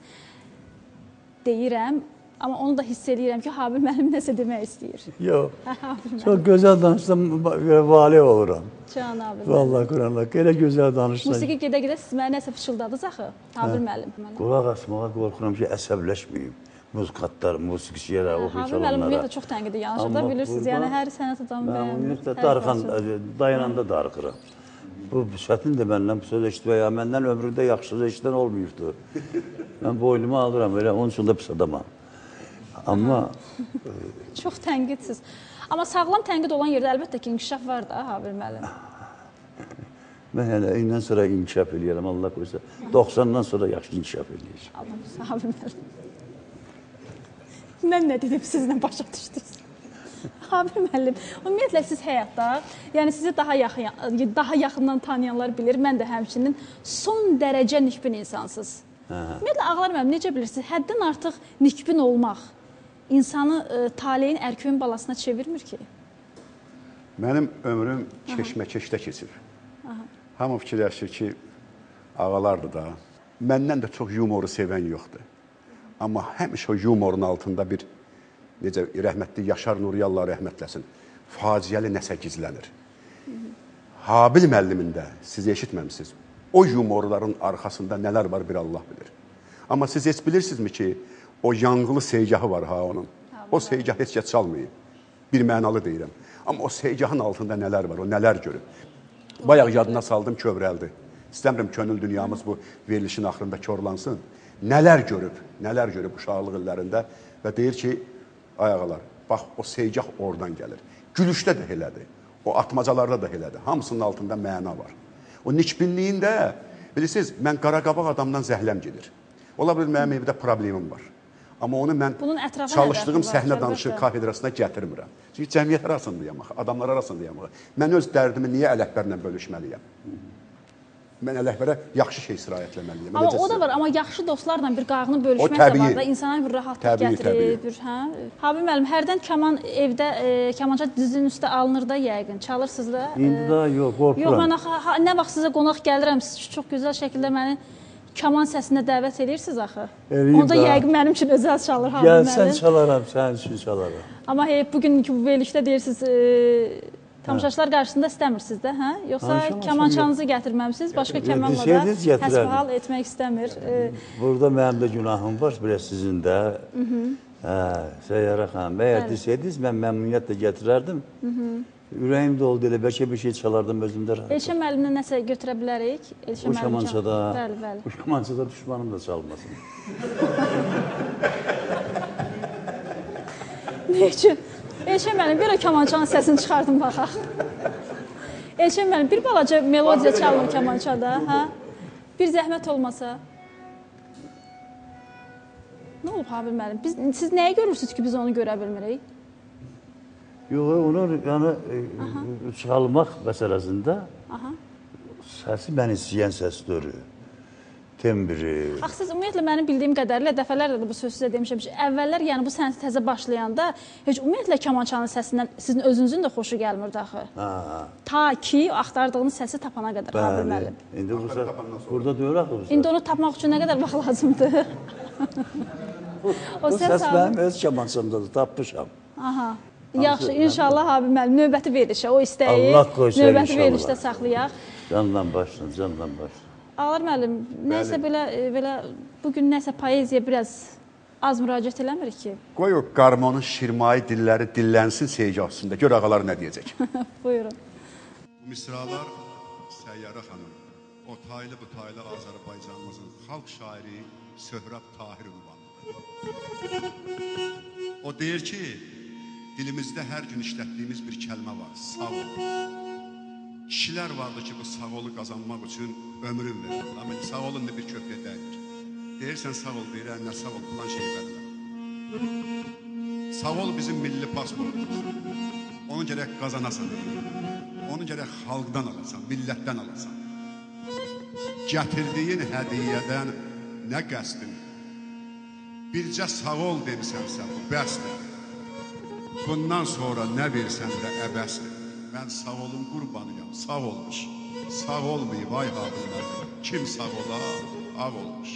Deyirəm, amma onu da hiss edirəm ki, Habil müəllim nəsə demək istəyir. Yox, çox gözəl danışsam, valih oluram. Can Habil müəllim. Vallahi Quranla, elə gözəl danışsan. Musiqi gedə-gedə siz mənə nəsə fışıldadınız axı, Habil müəllim. Qulaq asmağa qorxuram ki, əsəbləşməyim. Muzikatlar, musiqiçilərə, oxuyucularlara. Habil müəllim ümumiyyətlə çox tənqidi yanaşır da bilirsiniz, yəni hər sənət adamı bəyənmir. Dayananda darıxıram. Bu çətin də məndən bu söz eşitmək, məndən ömründə yaxşı eşidən olmayıbdır. Mən boynumu alıram, elə onun üçün də pis adamam. Amma... Çox tənqidsiz. Amma sağlam tənqid olan yerdə əlbəttə ki, inkişaf var da, Habil müəllim. Mən hələ indən sonra inkişaf eləyərəm, Allah qoysa. 90-dan sonra yaxşı inkişaf eləyəcəm. Allah, Habil müəllim. Mən nə dedim, sizlə başa düşdünüz? Habil müəllim, ümumiyyətlə siz həyatda, yəni sizi daha yaxından tanıyanlar bilir, mən də həmçinin son dərəcə nikbin insansınız. Ümumiyyətlə, Ağlar müəllim, necə bilirsiniz, həddən artıq nikbin olmaq insanı taleyin ərköyün balasına çevirmir ki? Mənim ömrüm keşməkeşdə keçir. Hamı fikirləşir ki, ağalardır da. Məndən də çox yumoru sevən yoxdur. Amma həmişə o yumorun altında bir, necə rəhmətli Yaşar Nuriyallah rəhmətləsin, faciəli nəsə gizlənir. Habil müəllimində siz eşitməmişsiniz. O yumorların arxasında nələr var bir Allah bilir. Amma siz heç bilirsinizmi ki, o yanğılı seygahı var ha onun. O seygah heç kəs çalmayıb. Bir mənalı deyirəm. Amma o seygahın altında nələr var, o nələr görüb. Bayaq yadına saldım, kövrəldi. İstəmirəm könül dünyamız bu verilişin axırında körlansın. Nələr görüb uşaqlıq illərində və deyir ki, ay ağalar, bax o seygah oradan gəlir. Gülüşdə də elədir, o atmacalarda da elədir. Hamısının altında məna var. O nikbinliyində, bilirsiniz, mən qaraqabaq adamdan zəhləm gedir. Ola bilir, mənim evdə problemim var. Amma onu mən çalışdığım səhnə danışıq kafedrasına gətirmirəm. Çünki cəmiyyət arasındayam, adamlar arasındayam. Mən öz dərdimi niyə Ələkbərlə bölüşməliyəm? Mən Ələkbərə yaxşı şey sirayətləməliyəm. Amma o da var, amma yaxşı dostlarla bir qayğını bölüşmək də var da, insana bir rahatlıq gətirir. Habil müəllim, hərdən kaman evdə, kamança dizinin üstə alınır da yəqin, çalırsınız da. İndi da yox, qorxuram. Yox, mən nə vaxt sizə qonaq gəlirəm, siz çox gözəl şəkildə məni kaman səsinə dəvət edirsiniz axı. Onda yəqin mənim üçün özəl çalır Habil müəllim. Gəlsən çalaram, sənin üçün çalaram. Amma bugünkü bu verilişdə deyirsiniz, tamaşaçılar qarşısında istəmirsiniz də, hə? Yoxsa kamançanızı gətirməmsiniz, başqa kəmanla da həsbihal etmək istəmir. Burada mənim də günahım var, biraz sizin də. Səyyarə xanım, əgər desəydiniz, mən məmnuniyyətlə gətirərdim. Ürəyim də oldu, elə bəlkə bir şey çalardım özümdə rahat. Elşən müəllimlə nəsə götürə bilərik? O kamançada, o kamançada düşmanım da çalmasın. Nə üçün? Elşən müəllim, bir o kamançanın səsini çıxardım baxaq. Elşən müəllim, bir balaca melodiya çalın kamançada, hə? Bir zəhmət olmasa. Nə olub Habil müəllim? Siz nəyə görürsünüz ki, biz onu görə bilmirik? Yox, onu çalmaq məsələsində səsi mən istəyən səsdir. tembri. Axı siz ümumiyyətlə mənim bildiyim qədərilə dəfələrlə də bu sözü sizə demişəm ki, əvvəllər yəni bu sənəti təzə başlayanda heç ümumiyyətlə kamançanın səsindən sizin özünüzün də xoşu gəlmirdi axı. Ta ki axtardığınız səsi tapana qədər Habil müəllim. İndi bu səs burada deyir axı bu səs. İndi onu tapmaq üçün nə qədər vaxt lazımdır? Bu səs mənim öz kamançamdadır, tapmışam. Aha. Yaxşı, inşallah Habil müəllim növbəti verilişə o istəyi növbəti verilişdə saxlayaq. Candan başla, candan başla. Ağlar müəllim, nəsə belə bugün nəsə poeziya biraz az müraciət eləmirik ki? Qoy o qarmonun şirmai dilləri dillənsin seycasında. Gör ağalar nə deyəcək. Buyurun. Bu misralar Səyyarə xanım, o taylı bu taylı Azərbaycanımızın xalq şairi Söhrəb Tahir ünvanıdır. O deyir ki, dilimizdə hər gün işlətdiyimiz bir kəlmə var, sağ ol. Kişilər vardı ki, bu sağ olu qazanmaq üçün ömrün verir. Amma sağ olun da bir köprə dəyilir. Deyirsən sağ ol, deyirən nə sağ ol, filan şey verirlər. Sağ ol bizim milli pasportumuz. Onu gərək qazanasan. Onu gərək xalqdan alasan, millətdən alasan. Gətirdiyin hədiyyədən nə qəsdin? Bircə sağ ol demisənsə, bu bəsdir. Bundan sonra nə versən də əbəsdir. Mən sağ olun qurbanıyam, sağ olmuş. Sağ olmayıb, ay Habillər, kim sağ ola, ağ olmuş.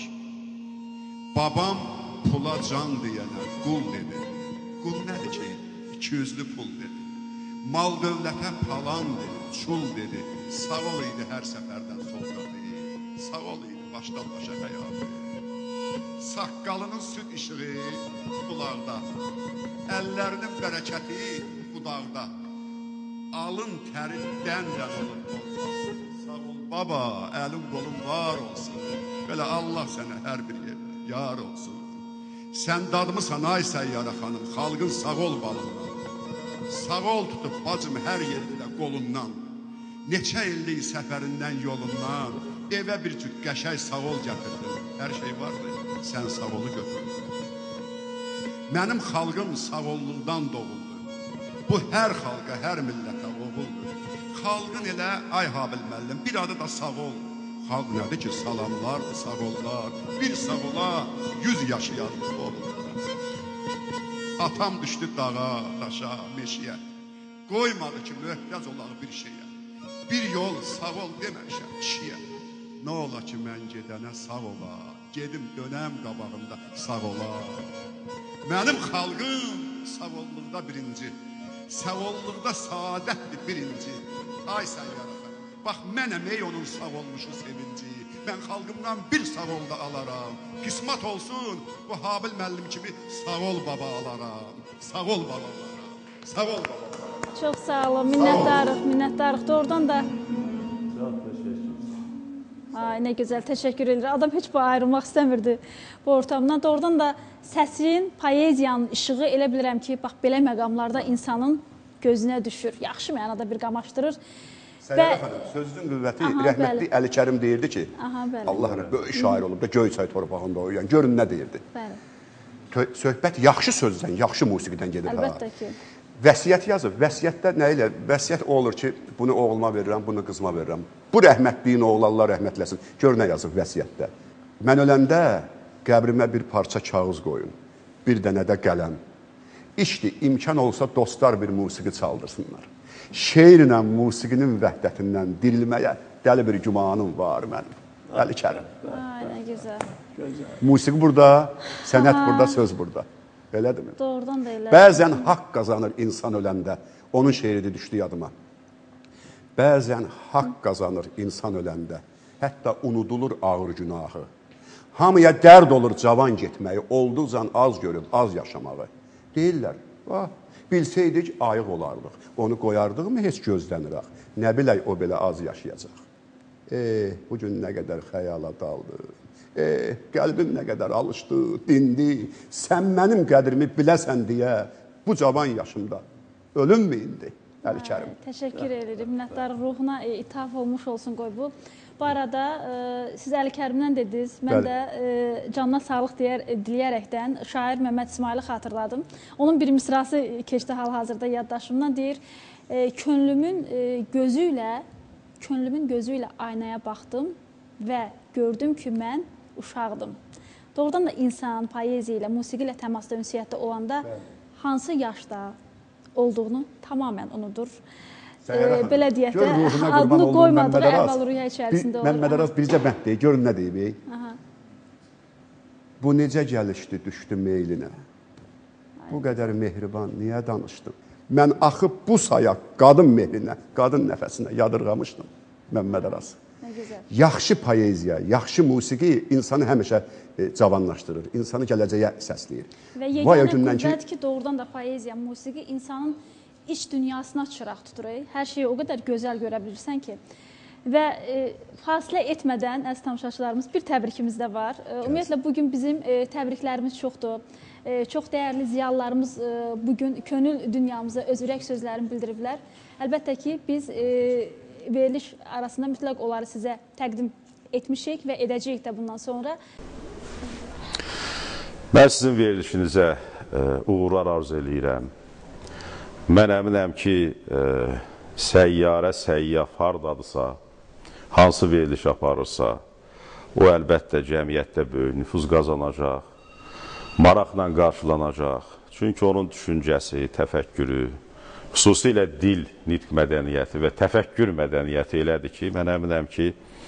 Babam pula can deyənə qul dedi. Qul nədir ki? 200'lü pul dedi. Mal dövlətə palan dedi, çul dedi. Sağ ol idi hər səfərdən soldadı. Sağ ol idi başdan başa həyatı. Saqqalının süt işığı qulaqda, əllərinin bərəkəti budaqda. Alın tərindən olur. Sağ ol baba, əlin qolun var olsun. Belə Allah sənə hər bir yerdə yar olsun. Sən dadmısan ay Səyyarə xanım, xalqın sağ ol balından. Sağ ol tutub bacım hər yerində qolundan. Neçə illik səfərindən yolundan. Evə bir cüt qəşəy sağ ol gətirdin. Hər şey vardı, sən sağ olu götürdün. Mənim xalqım sağ olluqdan doğuldu. Bu hər xalqa, hər millətə oğuldur. Xalqın elə, ay Habil müəllim, bir adı da sağ ol. Xalq nədir ki, salamlardır, sağ ollar. Bir sağ ola, 100 yaşayan oğuldur. Atam düşdü dağa, daşa, meşiyə. Qoymadı ki, möhtac olaq bir şeyə. Bir yol sağ ol deməmişəm kişiyə. Nə ola ki, mən gedənə sağ ola, gedim dönəm qabağında sağ ola. Mənim xalqım sağolluqda birinci. Səvolluqda saadətdir birinci. Ay Səyyarə xanım, bax mənəm ey onun sağ olmuşu sevinci. Mən xalqımdan bir sağ ol da alaram. Qismat olsun bu Habil müəllim kimi sağ ol baba alaram. Sağ ol baba alaram. Sağ ol baba alaram. Çox sağ olun, minnətdarıq. Doğrudan da Çox təşəkkür. Ay, nə gözəl, təşəkkür edirəm. Adam heç bu ayrılmaq istəmirdi bu ortamdan. Doğrudan da səsin, poeziyanın işığı elə bilirəm ki, bax belə məqamlarda insanın gözünə düşür. Yaxşı mənada bir qamaşdırır. Səyyarə xanım, sözünün qüvvəti rəhmətli Əli Kərim deyirdi ki, Allah böyük şair olub da Göyçay torpağında oynayan. Görün nə deyirdi? Söhbət yaxşı sözdən, yaxşı musiqidən gedir. Əlbəttə ki. Vəsiyyət yazıb. Vəsiyyətdə nə ilə? Vəsiyyət olur ki, bunu oğluma verirəm, bunu qızıma verirəm. Bu rəhmətliyin oğlu Allah rəhmətləsin. Gör nə yazıb vəsiyyətdə. Mən öləndə qəbrimə bir parça kağız qoyun, bir dənə də qələm. İşdi, imkan olsa dostlar bir musiqi çaldırsınlar. Şeirlə musiqinin vəhdətindən dirilməyə dəli bir gümanım var mənim. Əli Kərim. Ay, nə gözəl. Musiqi burada, sənət burada, söz burada. Elədirmi? Doğrudan da elə. Bəzən haqq qazanır insan öləndə. Onun şeiri düşdü yadıma. Bəzən haqq qazanır insan öləndə. Hətta unudulur ağır günahı. Hamıya dərd olur cavan getməyi, olduqca az görüb, az yaşamağı. Deyirlər, bilsəydik ayıq olardıq. Onu qoyardıq mı heç gözlənirək. Nə bilək o belə az yaşayacaq. Bugün nə qədər xəyala daldı. Qəlbim nə qədər alışdı, dindi. Sən mənim qədrimi biləsən deyə bu cavan yaşımda ölüm mü indi? Əli Kərim. Təşəkkür edirik. Minnətdarın ruhuna ithaf olmuş olsun qoy bu. Bu arada siz Əli Kərimdən dediniz. Mən də canına sağlıq diləyərəkdən şair Məmməd İsmaili xatırladım. Onun bir misrası keçdi hal-hazırda yaddaşımdan deyir. Könlümün gözü ilə aynaya baxdım və gördüm ki mən uşaqdım. Doğrudan da insan poeziya ilə, musiqi ilə təmasda, ünsiyyətdə olanda hansı yaşda olduğunu tamamən unudur. Belə deyək də, adını qoymadığı əhval-ruhiyyə içərisində olur. Məmməd Araz bircə bənd deyir, görün nə deyib? Bu necə gəlişdi, düşdü meylinə. Bu qədər mehriban, niyə danışdım? Mən axıb bu saya qadın mehrinə, qadın nəfəsinə yadırğamışdım Məmməd Araz. Yaxşı poeziya, yaxşı musiqi insanı həmişə cavanlaşdırır, insanı gələcəyə səsləyir. Və yeganə qüvvət ki, doğrudan da poeziya, musiqi insanın iç dünyasına çıraq tutur. Hər şeyi o qədər gözəl görə bilirsən ki. Və fasilə etmədən, əziz tamaşaçılarımız, bir təbrikimiz də var. Ümumiyyətlə, bugün bizim təbriklərimiz çoxdur. Çox dəyərli ziyalılarımız bugün könül dünyamıza öz ürək sözlərini bildiriblər. Əlbəttə ki, biz veriliş arasında mütləq onları sizə təqdim etmişik və edəcəyik də bundan sonra. Mən sizin verilişinizə uğurlar arzu eləyirəm. Mən əminəm ki, səyyarə səyyaf hardadısa, hansı veriliş aparırsa, o əlbəttə cəmiyyətdə böyük nüfuz qazanacaq, maraqla qarşılanacaq. Çünki onun düşüncəsi, təfəkkürü, xüsusilə dil, nitq mədəniyyəti və təfəkkür mədəniyyəti elədir ki, mən əminəm ki,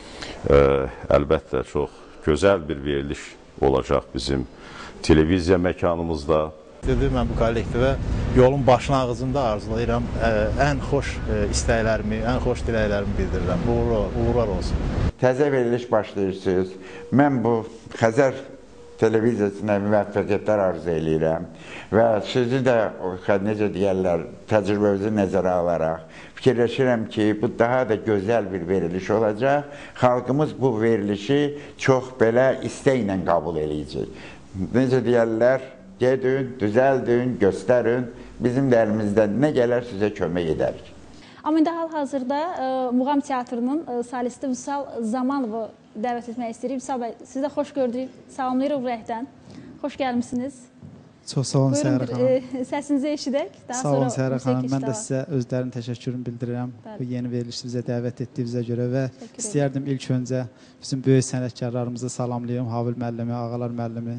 əlbəttə çox gözəl bir veriliş olacaq bizim televiziya məkanımızda. Mən bu kollektivə yolun başlanğıcında arzulayıram, ən xoş istəklərimi, ən xoş diləklərimi bildirirəm. Uğurlar olsun. Təzə veriliş başlayırsınız. Mən bu Xəzər televiziyasına müvəffəqiyyətlər arzu eləyirəm və sizi də, necə deyərlər, təcrübənizi nəzərə alaraq fikirləşirəm ki, bu daha da gözəl bir veriliş olacaq. Xalqımız bu verilişi çox belə istəklə qəbul eləyəcək. Necə deyərlər, gedin, düzəldin, göstərin, bizim də əlimizdən nə gələr sizə kömək edərik. Amma indi hal-hazırda Muğam Teatrının solisti Vüsal Zamanovu dəvət etmək istəyirik. Vüsal bəy, sizi də xoş gördük, salamlayırıq ürəkdən. Xoş gəlmişsiniz. Çox sağ olun Səhərə xanım. Buyurun, səsinizi eşidək. Sağ olun Səhərə xanım, mən də sizə özlərinin təşəkkürümü bildirirəm. Bu yeni verilişi bizə dəvət etdiyinizə görə və istəyərdim ilk öncə bizim böyük sənətkarlarımızı salamlayım, Habil müəllimi, Ağalar müəllimi.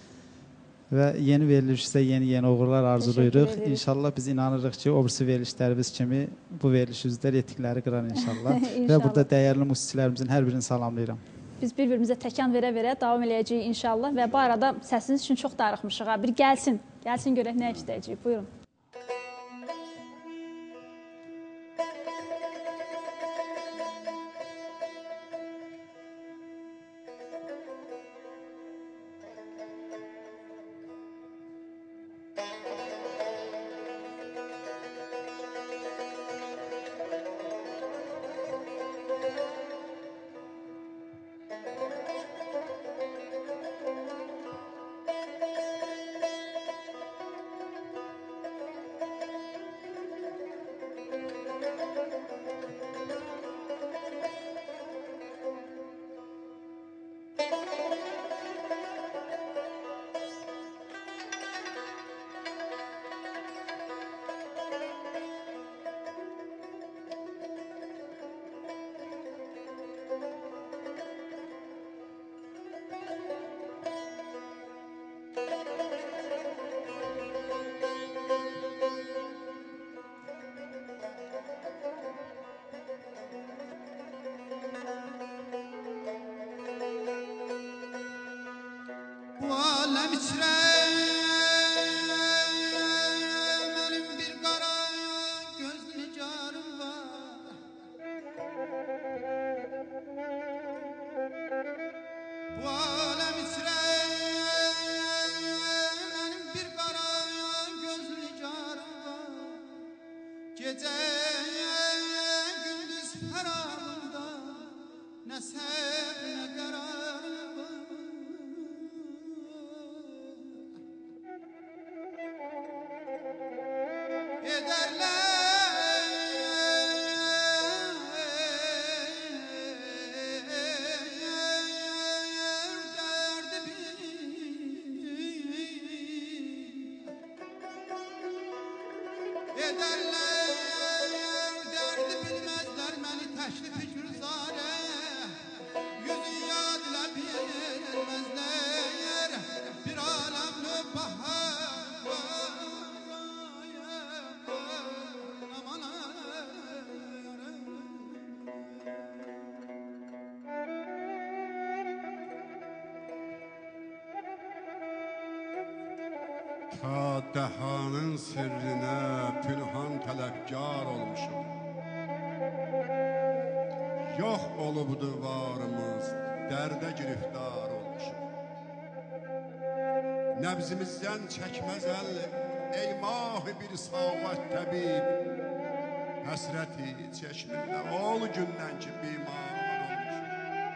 Və yeni verilişdə yeni uğurlar arzulayırıq. İnşallah biz inanırıq ki, o birisi verilişlərimiz kimi bu verilişimizdə ettikləri qırar inşallah. Və burada dəyərli musiqilərimizin hər birini salamlayıram. Biz bir-birimizə təkan verə-verə davam eləyəcəyik inşallah və bu arada səsiniz üçün çox darıxmışıq. Bir gəlsin görək nə işləyəcəyik. Buyurun. Derdi bilmezler beni teşrif-i gürzare. Yüzü yad Ta dəhanın sirrinə pünhan tələbkar olmuşum. Yox olubdu varımız, dərdə giriftar olmuşum. Nəbzimizdən çəkməz əlli, ey mahi bir sağət təbib. Həsrəti çeşminlə ol gündən ki bimar olmuşum.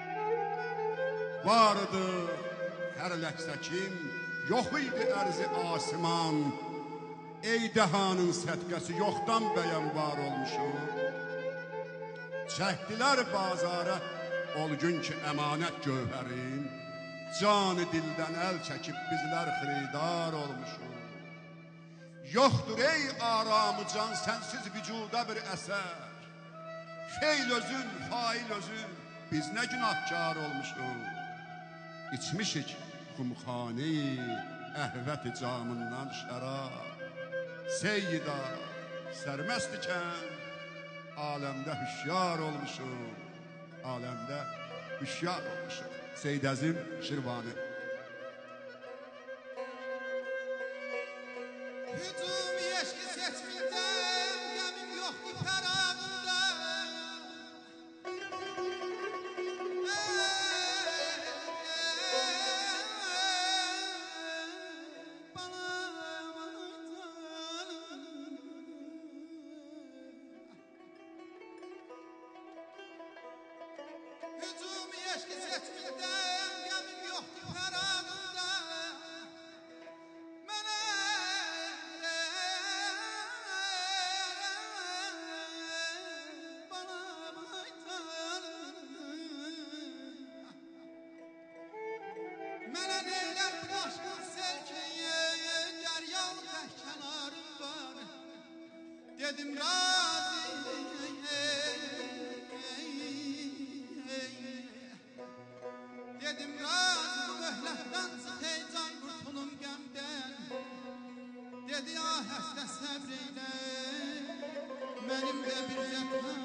Vardı hər ləhzəkin, yox idi ərzi asiman. Ey dəhanın sədqəsi yoxdan bəyən var olmuşum. Çəkdilər bazara, ol gün ki əmanət gövhərin. Canı dildən əl çəkib bizlər xiridar olmuşum. Yoxdur ey aramı can sənsiz vücuda bir əsər. Feyl özün, fail özün, biz nə günahkar olmuşuq. İçmişik xumxaneyi, əhvət-i camından şərab. Seyyida, sərməst ikən, aləmdə hüşyar olmuşuq. Aləmdə hüşyar olmuşuq. Seyyid Əzim Şirvani. Hücum yeşki seçmildən, qəmim yoxdur fərağında. Hücum yeşki seçmildən, qəmim yoxdur fərağında. Mənə neylər bu aşkın sevgiyə, dəryalı tək kənarım var. Dedim razı, dedim razı bu möhlətdən çıx ey can qurtulum qəmdən. Dedi ah həstə səbr eylə, mənim də bir zəfəm.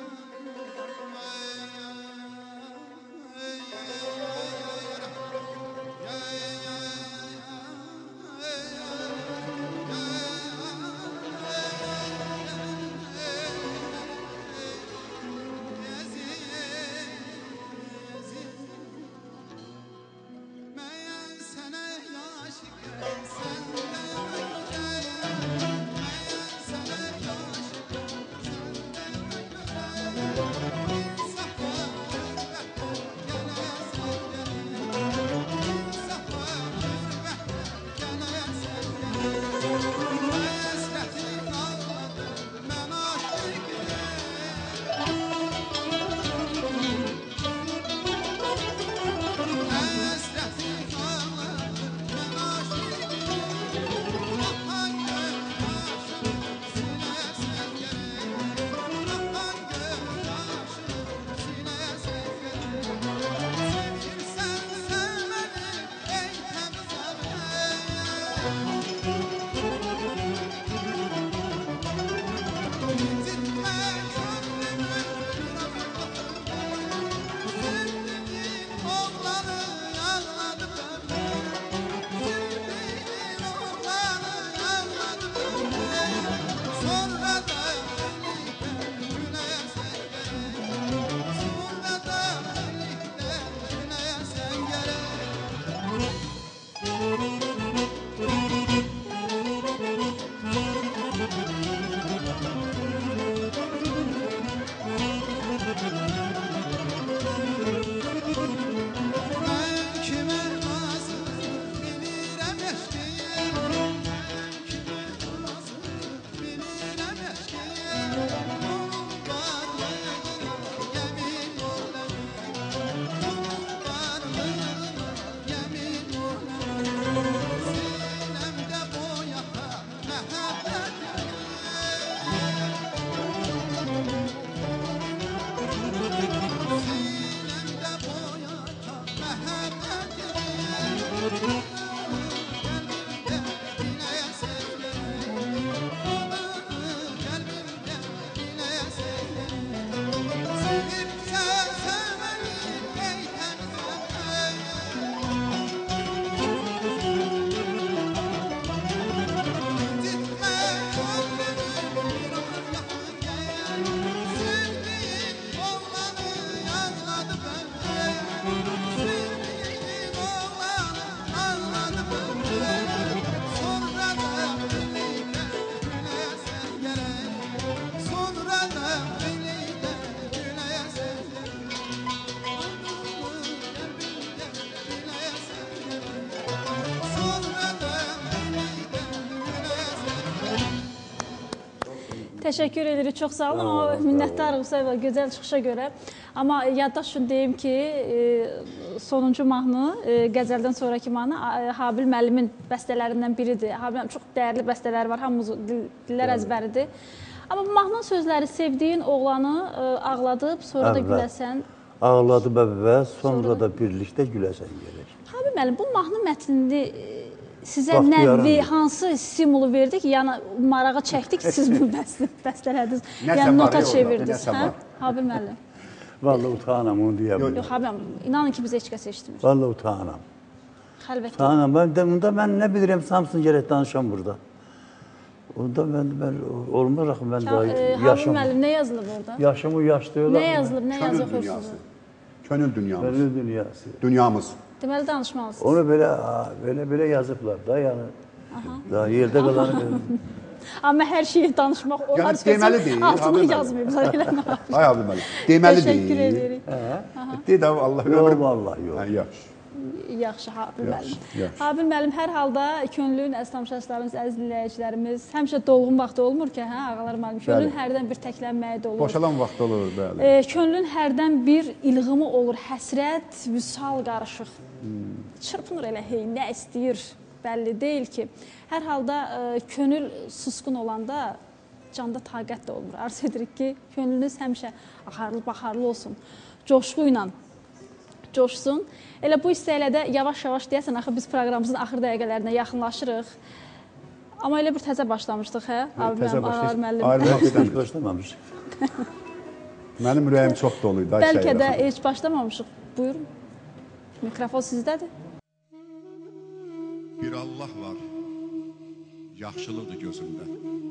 Təşəkkür edirik, çox sağ olun. Amma minnətdarıq Hüseyin gözəl çıxışa görə. Amma yaddaş üçün deyim ki, sonuncu mahnı, qəzəldən sonraki mahnı Habil müəllimin bəstələrindən biridir. Habil müəllim çox dəyərli bəstələri var, hamımız dillər əzbəridir. Amma bu mahnının sözləri sevdiyin oğlanı ağladıb, sonra da güləsən. Ağladıb əvvəl, sonra da birlikdə güləsən gəlir. Habil müəllim, bu mahnı mətnində sizə nəvi, hansı stimulu verdi ki, yəni marağa çəkdi ki, siz bu bəstələdiniz, yəni nota çevirdiniz, hə? Habil müəllim. Vallahi utanam, onu deyə bilmirəm. Yox, Habil müəllim, inanın ki, biz heç kəs eşitmir. Vallahi utanam. Xəlvət. Utanam, onda mən nə bilirəm, hamısını gərək danışam burada. Onda mən olmaz axı, mən daha yaşım. Habil müəllim, nə yazılıb orada? Yaşımı yaşlayırlar. Nə yazılıb, nə yazı oxuyursunuz? Könül dünyamız. Könül dünyası. Dünyamız. Deməli, danışmalısınız. Onu belə yazıblar da, yəni. Daha yerdə qalanı. Amma hər şeyi danışmaq olar. Deməli deyil. Altını yazmayıblar, eləmə. Ay Habil müəllim, deməli deyil. Təşəkkür edirik. Deyil, Allah ömür. Yox, vallahi yox. Yaxşı. Yaxşı, Habil müəllim. Habil müəllim, hər halda könlün, əziz tamaşaçılarımız, əziz dinləyicilərimiz, həmişə dolğun vaxtı olmur ki, hə, ağalar müəllim? Könlün hərdən bir təklənməyi də olur. Boşalan vaxt olur, bəli. Könlün hərdən bir ilğımı olur, həsrət, vüsal qarışıq. Çırpınır elə, hey, nə istəyir, bəlli deyil ki. Hər halda könül susqun olanda canda taqət də olmur. Arzu edirik ki, könlünüz həmişə axarlı, baxarlı olsun, coşqu ilə coşsun. Elə bu istəklə də yavaş-yavaş deyəsən, axı biz proqramımızın axır dəqiqələrinə yaxınlaşırıq. Amma elə bir təzə başlamışdıq, hə? Təzə başlamışıq. Ayrılmaq istəmirik. Başlamamışıq. Mənim ürəyim çox doluydu. Bəlkə də heç başlamamışıq. Buyurun. Mikrofon sizdədir. Bir Allah var, yaxşılıqdır gözündə.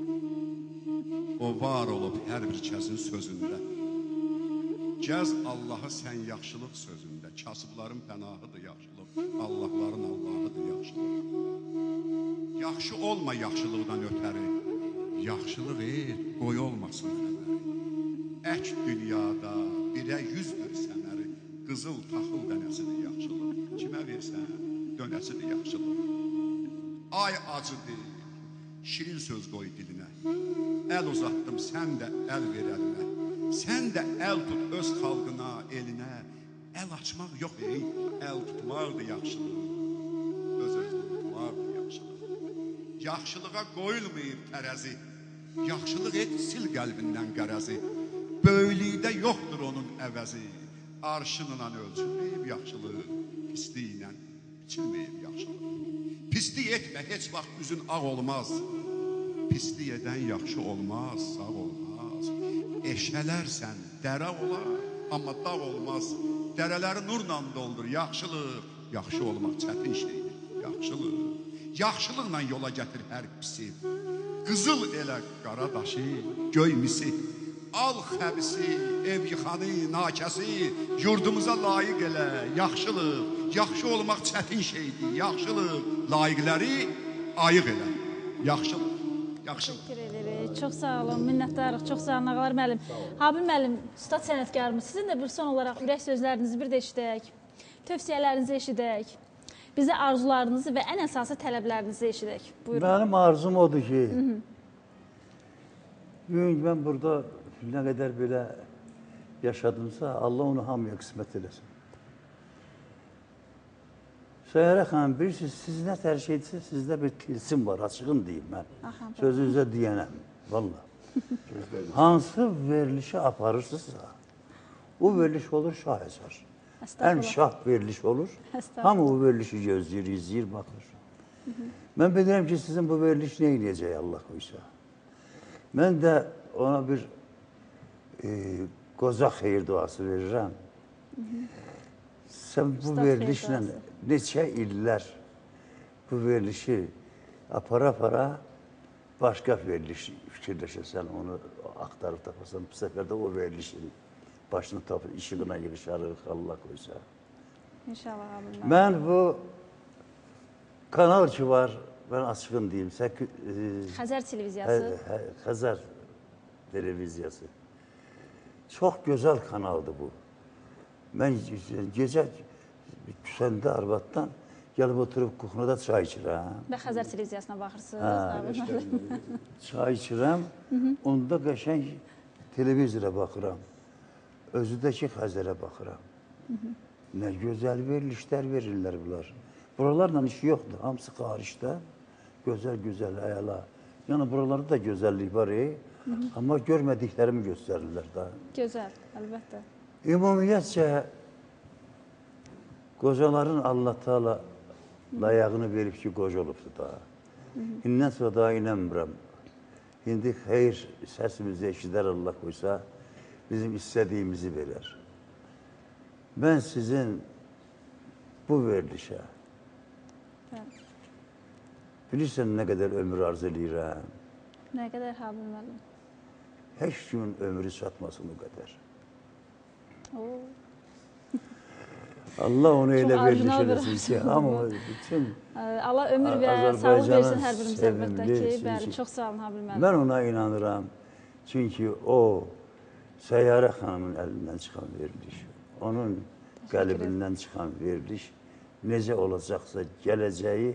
O var olub hər bir kəsin sözündə. Gəz Allahı sən yaxşılıq sözündə. Kasıbların pənahıdır yaxşılıq. Allahların Allahıdır yaxşılıq. Yaxşı olma yaxşılıqdan ötəri. Yaxşılıq et, qoy olmasın xəbəri. Ək dünyada birə yüzdür sənəri. Qızıl taxıl dənəsidir yaxşılıq. Kimə versən, dönəsidir yaxşılıq. Ay acıdır, şirin söz qoy dilinə. Əl uzatdım, sən də əl ver əlinə. Sən də əl tut öz xalqına, elinə. Əl açmaq yox, əl tutmaqdır yaxşılıq. Öz-özünü tutmaqdır yaxşılıq. Yaxşılığa qoyulmayıb tərəzi. Yaxşılıq et, sil qəlbindən qərəzi. Böylükdə yoxdur onun əvəzi. Arşınla ölçülməyib yaxşılıq. Pisliklə biçilməyib yaxşılıq. Pislik etmə, heç vaxt üzün ağ olmaz. Pislik edən yaxşı olmaz, sağ olmaz. Eşələrsən, dərə olar, amma dağ olmaz. Dərələri nurla doldur, yaxşılıq. Yaxşı olmaq çətin şeydir, yaxşılıq. Yaxşılıqla yola gətir hər pisi. Qızıl elə qara daşı, göy misi. Al xəbisi, ev yıxanı, nakəsi, yurdumuza layiq elə, yaxşılıq. Yaxşı olmaq çətin şeydir, yaxşılıq. Layiqləri ayıq elə, yaxşılıq. Təşəkkür edirik. Çox sağ olun, minnətdarıq. Çox sağ olun, ağalar müəllim. Habil müəllim, ustad sənətkarımız, sizin də bir son olaraq ürək sözlərinizi bir də eşidək, tövsiyələrinizi eşidək, bizə arzularınızı və ən əsası tələblərinizi eşidək. Buyurun. Mənim arzum odur ki, mən burada nə qədər belə yaşadımsa, Allah onu hamıya qismət eləsin. Səhərə xanım, bilirsiniz, siz nə tərk edirsiz, sizdə bir tilsim var, açığın deyim mən. Sözünüzə deyənəm, valla. Hansı verilişi aparırsınızsa, o veriliş olur şah əsər. Ən şah veriliş olur, hamı o verilişi gözləyir, izləyir, baxır. Mən bilirəm ki, sizin bu veriliş nə eləyəcək Allah qoysa. Mən də ona bir qoca xeyir duası verirəm. Sən bu verilişlə neçə illər bu verilişi apara-apara başqa veriliş fikirləşəsən, onu axtarıb tapasan, bu səfər də o verilişin başını tapır, işığına yığışarıq, Allah qoysa. İnşallah abi. Mən bu kanal ki var, mən açığın deyim, Xəzər televiziyası. Xəzər televiziyası. Çox gözəl kanaldır bu. Mən gecə düşəndə arvaddan Gəlib oturub kuxnada çay içirəm. Və Xəzər televiziyasına baxırsınız. Çay içirəm, onda qəşəng televizora baxıram. Özüdəki Xəzərə baxıram. Nə gözəl verilişlər verirlər bunlar. Buralarla iş yoxdur, hamısı xaricdə. Gözəl, əla. Yəni buralarda da gözəllik var, amma görmədiklərimi göstərirlər da. Gözəl, əlbəttə. Ümumiyyətcə, qocaların Allah Teala layağını verib ki, qoca olubdur da. İndən sonra daha inanmıram. İndi xeyr səsimizi eşidər Allah qoysa, bizim istədiyimizi verər. Mən sizin bu verilişə bilirsən nə qədər ömür arz edirəm. Nə qədər Habil müəllim? Heç kimin ömrü çatmasın o qədər. Allah onu elə veriliş eləsin ki, hamı bütün Allah ömür və sağlıq versin hər birimizə əlbəttə ki. Bəli, çox sağ olun Habil müəllim. Mən ona inanıram. Çünki o Səyyarə xanımın əlindən çıxan veriliş, onun qəlbindən çıxan veriliş necə olacaqsa gələcəyi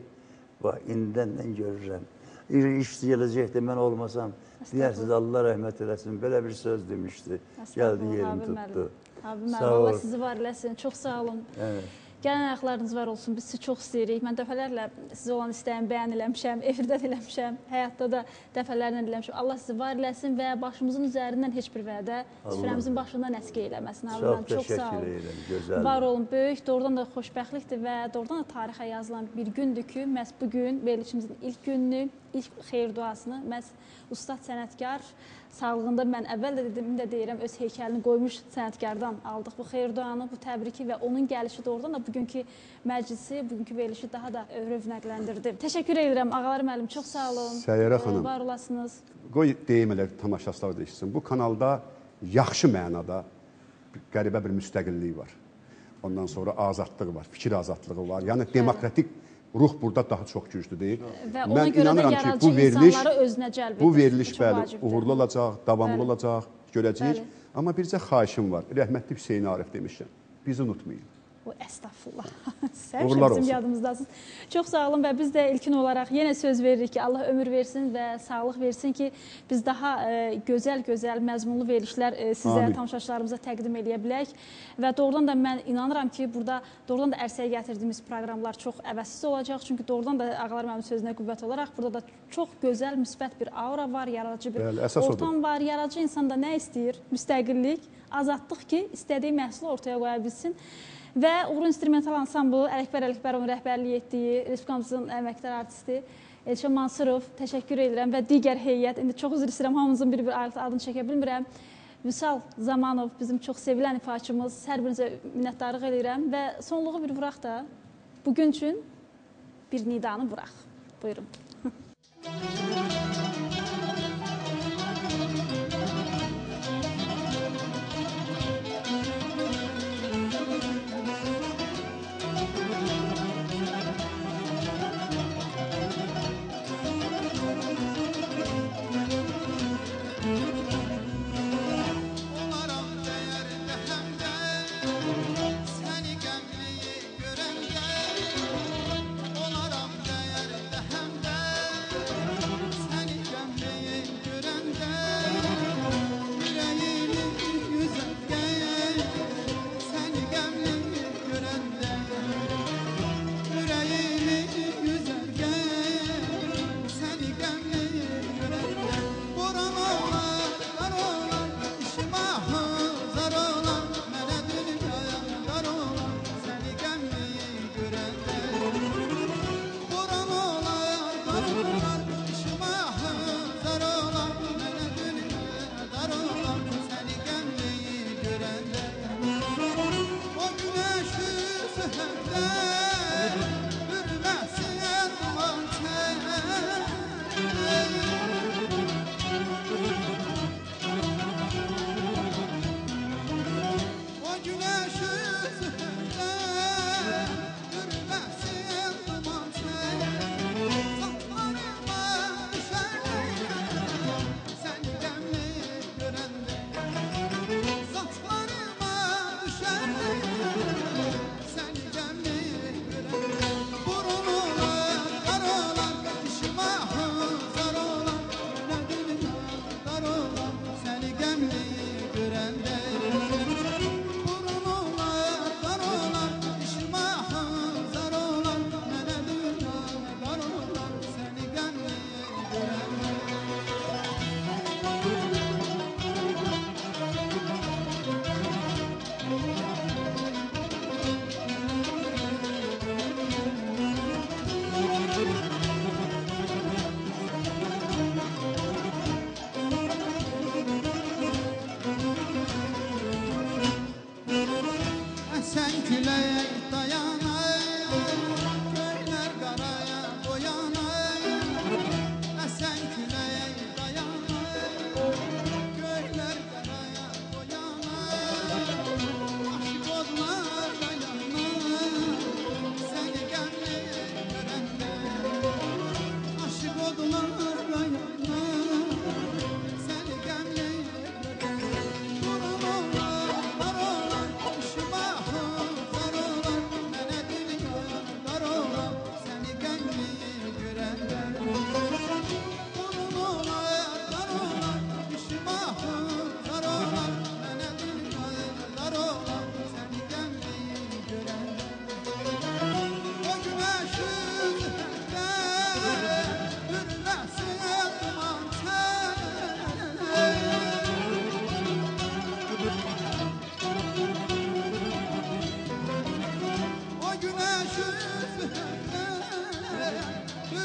indindən görürəm. İş gələcəkdə mən olmasam, deyərsiniz Allah rəhmət eləsin, belə bir söz demişdi. Gəldi yerini tutdu. Habil müəllim, Allah sizi var eləsin. Çox sağ olun. Gələn ayaqlarınız var olsun, biz sizi çox istəyirik. Mən dəfələrlə sizə olan istəyimi bəyan eləmişəm, efirdə eləmişəm, həyatda da dəfələrlə eləmişəm. Allah sizi var eləsin və başımızın üzərindən heç bir vədə süfrəmizin başından əskə eləməsin. Çox təşəkkür edirəm, gözəl. Var olun, böyük, doğrudan da xoşbəxtlikdir və doğrudan da tarixə yazılan bir gündür ki, məhz bugün verilişimizin ilk gününü, ilk xeyir duasını məhz ustad sənətkar sağlığında mən əvvəl də dedim, indi də deyirəm, öz heykəlini qoymuş sənətkardan aldıq bu xeyir duanı, bu təbriki və onun gəlişi doğrudan da bugünkü məclisi, bugünkü verilişi daha da rövnəqləndirdi. Təşəkkür edirəm, ağalar müəllim, çox sağ olun. Səyyarə xanım, var olasınız. Qoy deyim elə tamaşaçılar da işitsin. Bu kanalda yaxşı mənada qəribə bir müstəqillik var. Ondan sonra azadlıq var, fikir azadlığı var. Yəni demokratik ruh burada daha çox güclüdür. Və ona görə də yaradıcı insanları özünə cəlb edir. Bu veriliş bəli, uğurlu olacaq, davamlı olacaq, görəcəyik. Amma bircə xahişim var. Rəhmətli Hüseyin Arif demişəm. Bizi unutmayın. Estağfurullah. Həmişə bizim yadımızdasınız. Çox sağ olun və biz də ilkin olaraq yenə söz veririk ki, Allah ömür versin və sağlıq versin ki, biz daha gözəl məzmunlu verilişlər sizə, tamaşaçılarımıza təqdim edə bilək. Və doğrudan da mən inanıram ki, burada doğrudan da ərsəyə gətirdiyimiz proqramlar çox əvəzsiz olacaq. Çünki doğrudan da ağalar mənim sözünə qüvvət olaraq burada da çox gözəl, müsbət bir aura var, yaradıcı bir ortam var. Yaradıcı insan da nə istəyir? Müstəqillik, azadlıq ki, istədiyi məhsulu ortaya qoya bilsin. Və Uğur İnstrumental Ansamblı Ələkbər Ələkbərovun rəhbərlik etdiyi Respublikamızın əməkdar artisti Elşən Mansurov təşəkkür edirəm və digər heyət, indi çox üzr istəyirəm, hamımızın bir adını çəkə bilmirəm. Vüsal Zamanov bizim çox sevilən ifaçımız, hər birinizə minnətdarlıq edirəm və sonluğu bir vuraq da bugün üçün bir nidanı vuraq. Buyurun. Olaram dəyərdə həm də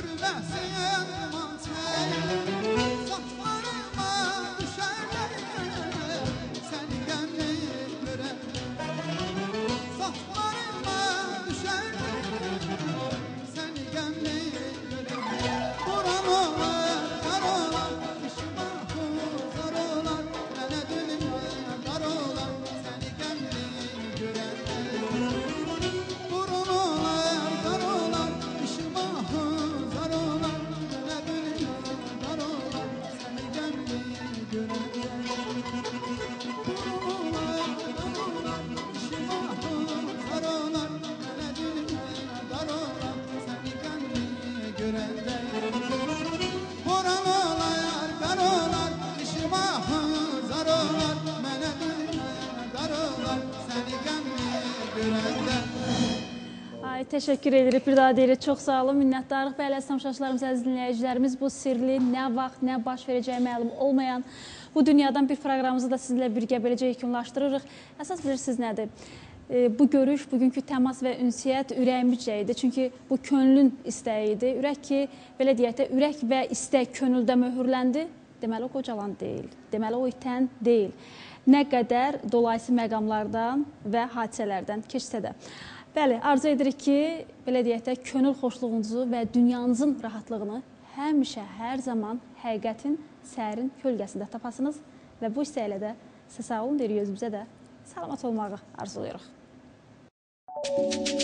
sürməsin duman çək Saçlarıma düşərlər Səni qəmləyib görərlər Saçlarıma düşərlər Səni qəmləyib görərlər Buran olar, qar olar İşimə xuzar olar Mənə dülümə dar olar Səni qəmləyib görərlər Burun olar, qar olar İşimə xuzar olar Mənə dülümə dar olar Səni qəmləyib görərlər Burun olar, qar olar İşimə xuzar olar Mənə dülümə dar olar Səni qəmləyib görərlər Boran olar, qar olar İşimə xuzar olar Mənə dülümə dar olar Səni qəmləyib görərlər Ay, təşəkkür edirik. Bir daha deyirik. Çox sağ olun. Minnətdarıq. Bəli, əziz tamaşaçılarımız, əziz dinləyicilərimiz, bu sirli, nə vaxt, nə baş verəcəyi məlum olmayan bu dünyadan bir proqramımızı da sizinlə birgə beləcə yekunlaşdırırıq. Əsas bilirsiniz nədir? Bu görüş, bugünkü təmas və ünsiyyət ürəyimizcə idi. Çünki bu könlün istəyi idi. Ürək ki, belə deyək də, ürək və istək könüldə möhürləndi. Deməli, o qocalan deyil. Deməli, o itən deyil. Nə qədər dolayısı məqamlardan və hadisələrdən keçsə də. Bəli, arzu edirik ki, belə deyək də, könül xoşluğunuzu və dünyanızın rahatlığını həmişə, hər zaman həqiqətin sərin kölgəsində tapasınız və bu istəklə də sizə sağ olun deyirik, özümüzə də salamat olmağı arzulayırıq.